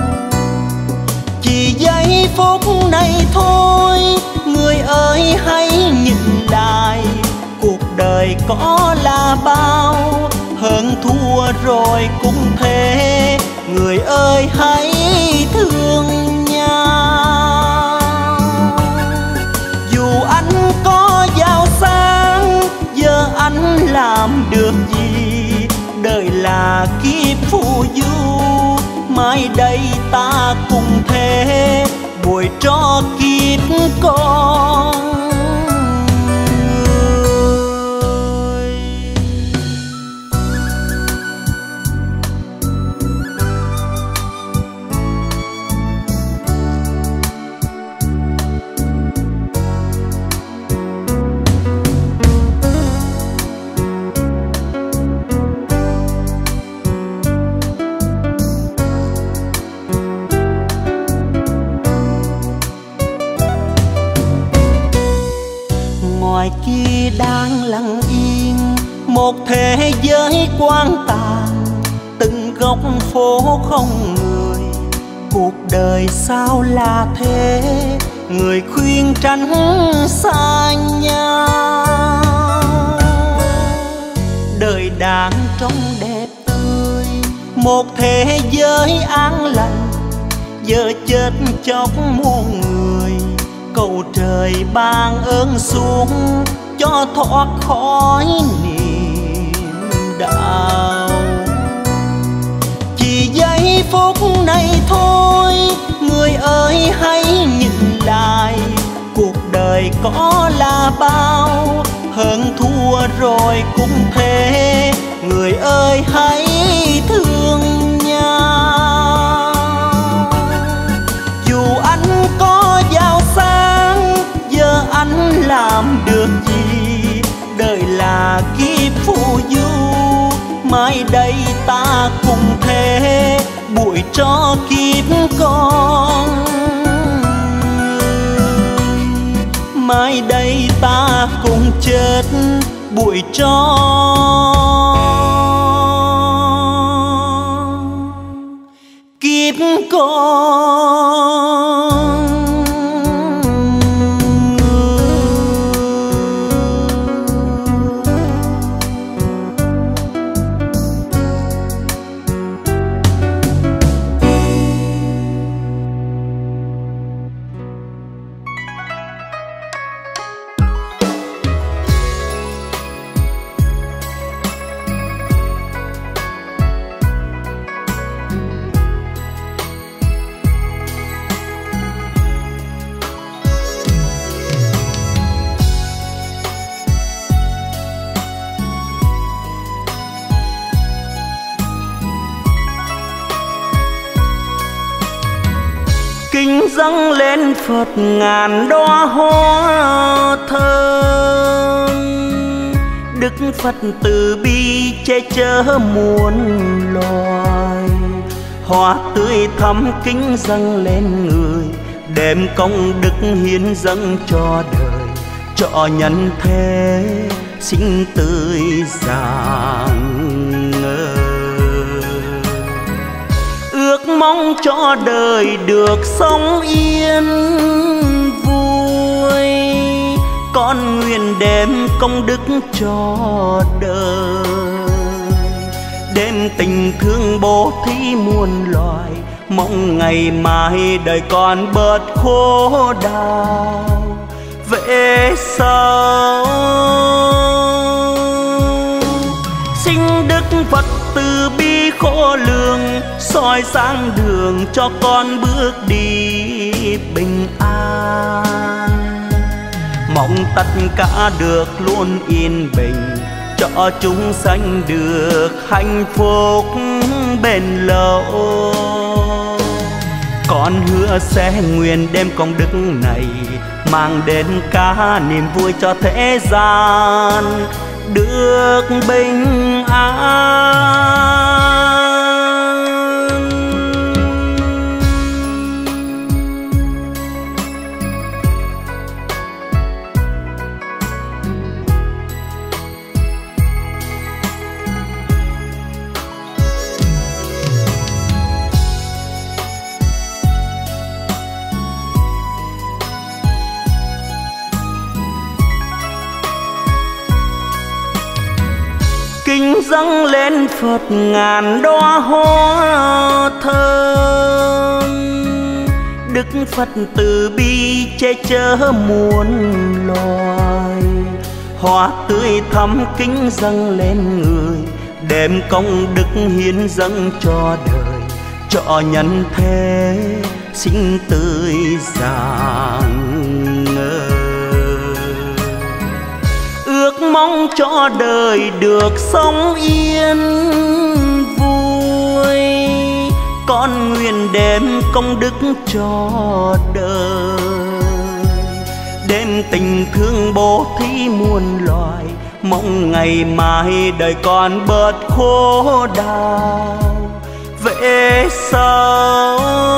Chỉ giây phút này thôi, người ơi hãy nhìn lại, cuộc đời có là bao, hơn thua rồi cũng thế, người ơi hãy thương nhau. Dù anh có giàu sang, giờ anh làm được gì, đời là kiếp phù du, mai đây ta cùng thế bồi cho kiếp con. Ngoài kia đang lặng yên một thế giới quang tàn, từng góc phố không người, cuộc đời sao là thế, người khuyên tránh xa nhau. Đời đang trong đẹp tươi, một thế giới an lành, giờ chết chóc muôn người, cầu trời ban ơn xuống cho thoát khỏi niềm đau. Chỉ giây phút này thôi, người ơi hãy nhìn lại, cuộc đời có là bao, hơn thua rồi cũng thế, người ơi hãy thương nhau. Dù anh có giàu sang, giờ anh làm được gì, đời là kiếp phù du, mai đây ta cùng thế cho kiếp con. Mai đây ta cùng chết bụi tro, kiếp con. Kính dâng lên Phật ngàn đóa hoa thơm, Đức Phật từ bi che chở muôn loài. Hoa tươi thắm kính dâng lên người, đem công đức hiến dâng cho đời, cho nhân thế sinh tươi rạng ngời. Ước mong cho đời được sống yên vui, con nguyện đem công đức cho đời, đem tình thương bố thí muôn loài, mong ngày mai đời con bớt khổ đau về sau. Xin Đức Phật từ bi khổ lường, soi sáng đường cho con bước đi bình an. Mong tất cả được luôn yên bình, cho chúng sanh được hạnh phúc bền lâu. Con hứa sẽ nguyện đem công đức này mang đến cả niềm vui cho thế gian được bình an. Kính dâng lên Phật ngàn đóa hoa thơm, Đức Phật từ bi che chở muôn loài. Hoa tươi thắm kính dâng lên người, đem công đức hiến dâng cho đời, cho nhân thế sinh tươi rạng ngời. Ước mong cho đời được sống yên vui, con nguyện đem công đức cho đời, đem tình thương bố thí muôn loài, mong ngày mai đời con bớt khổ đau về sau.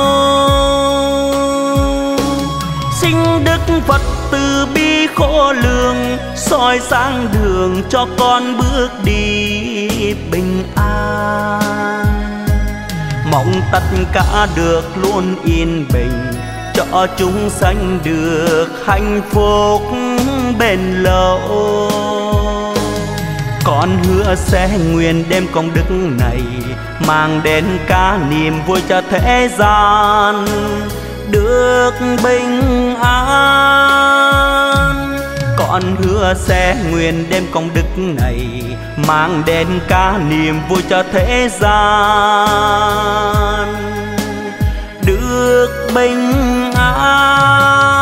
Xin Đức Phật từ bi khổ lường, soi sáng đường cho con bước đi bình an. Mong tất cả được luôn yên bình, cho chúng sanh được hạnh phúc bền lâu. Con hứa sẽ nguyện đem công đức này mang đến cả niềm vui cho thế gian được bình an. Con hứa sẽ nguyện đem công đức này mang đến cả niềm vui cho thế gian được bình an.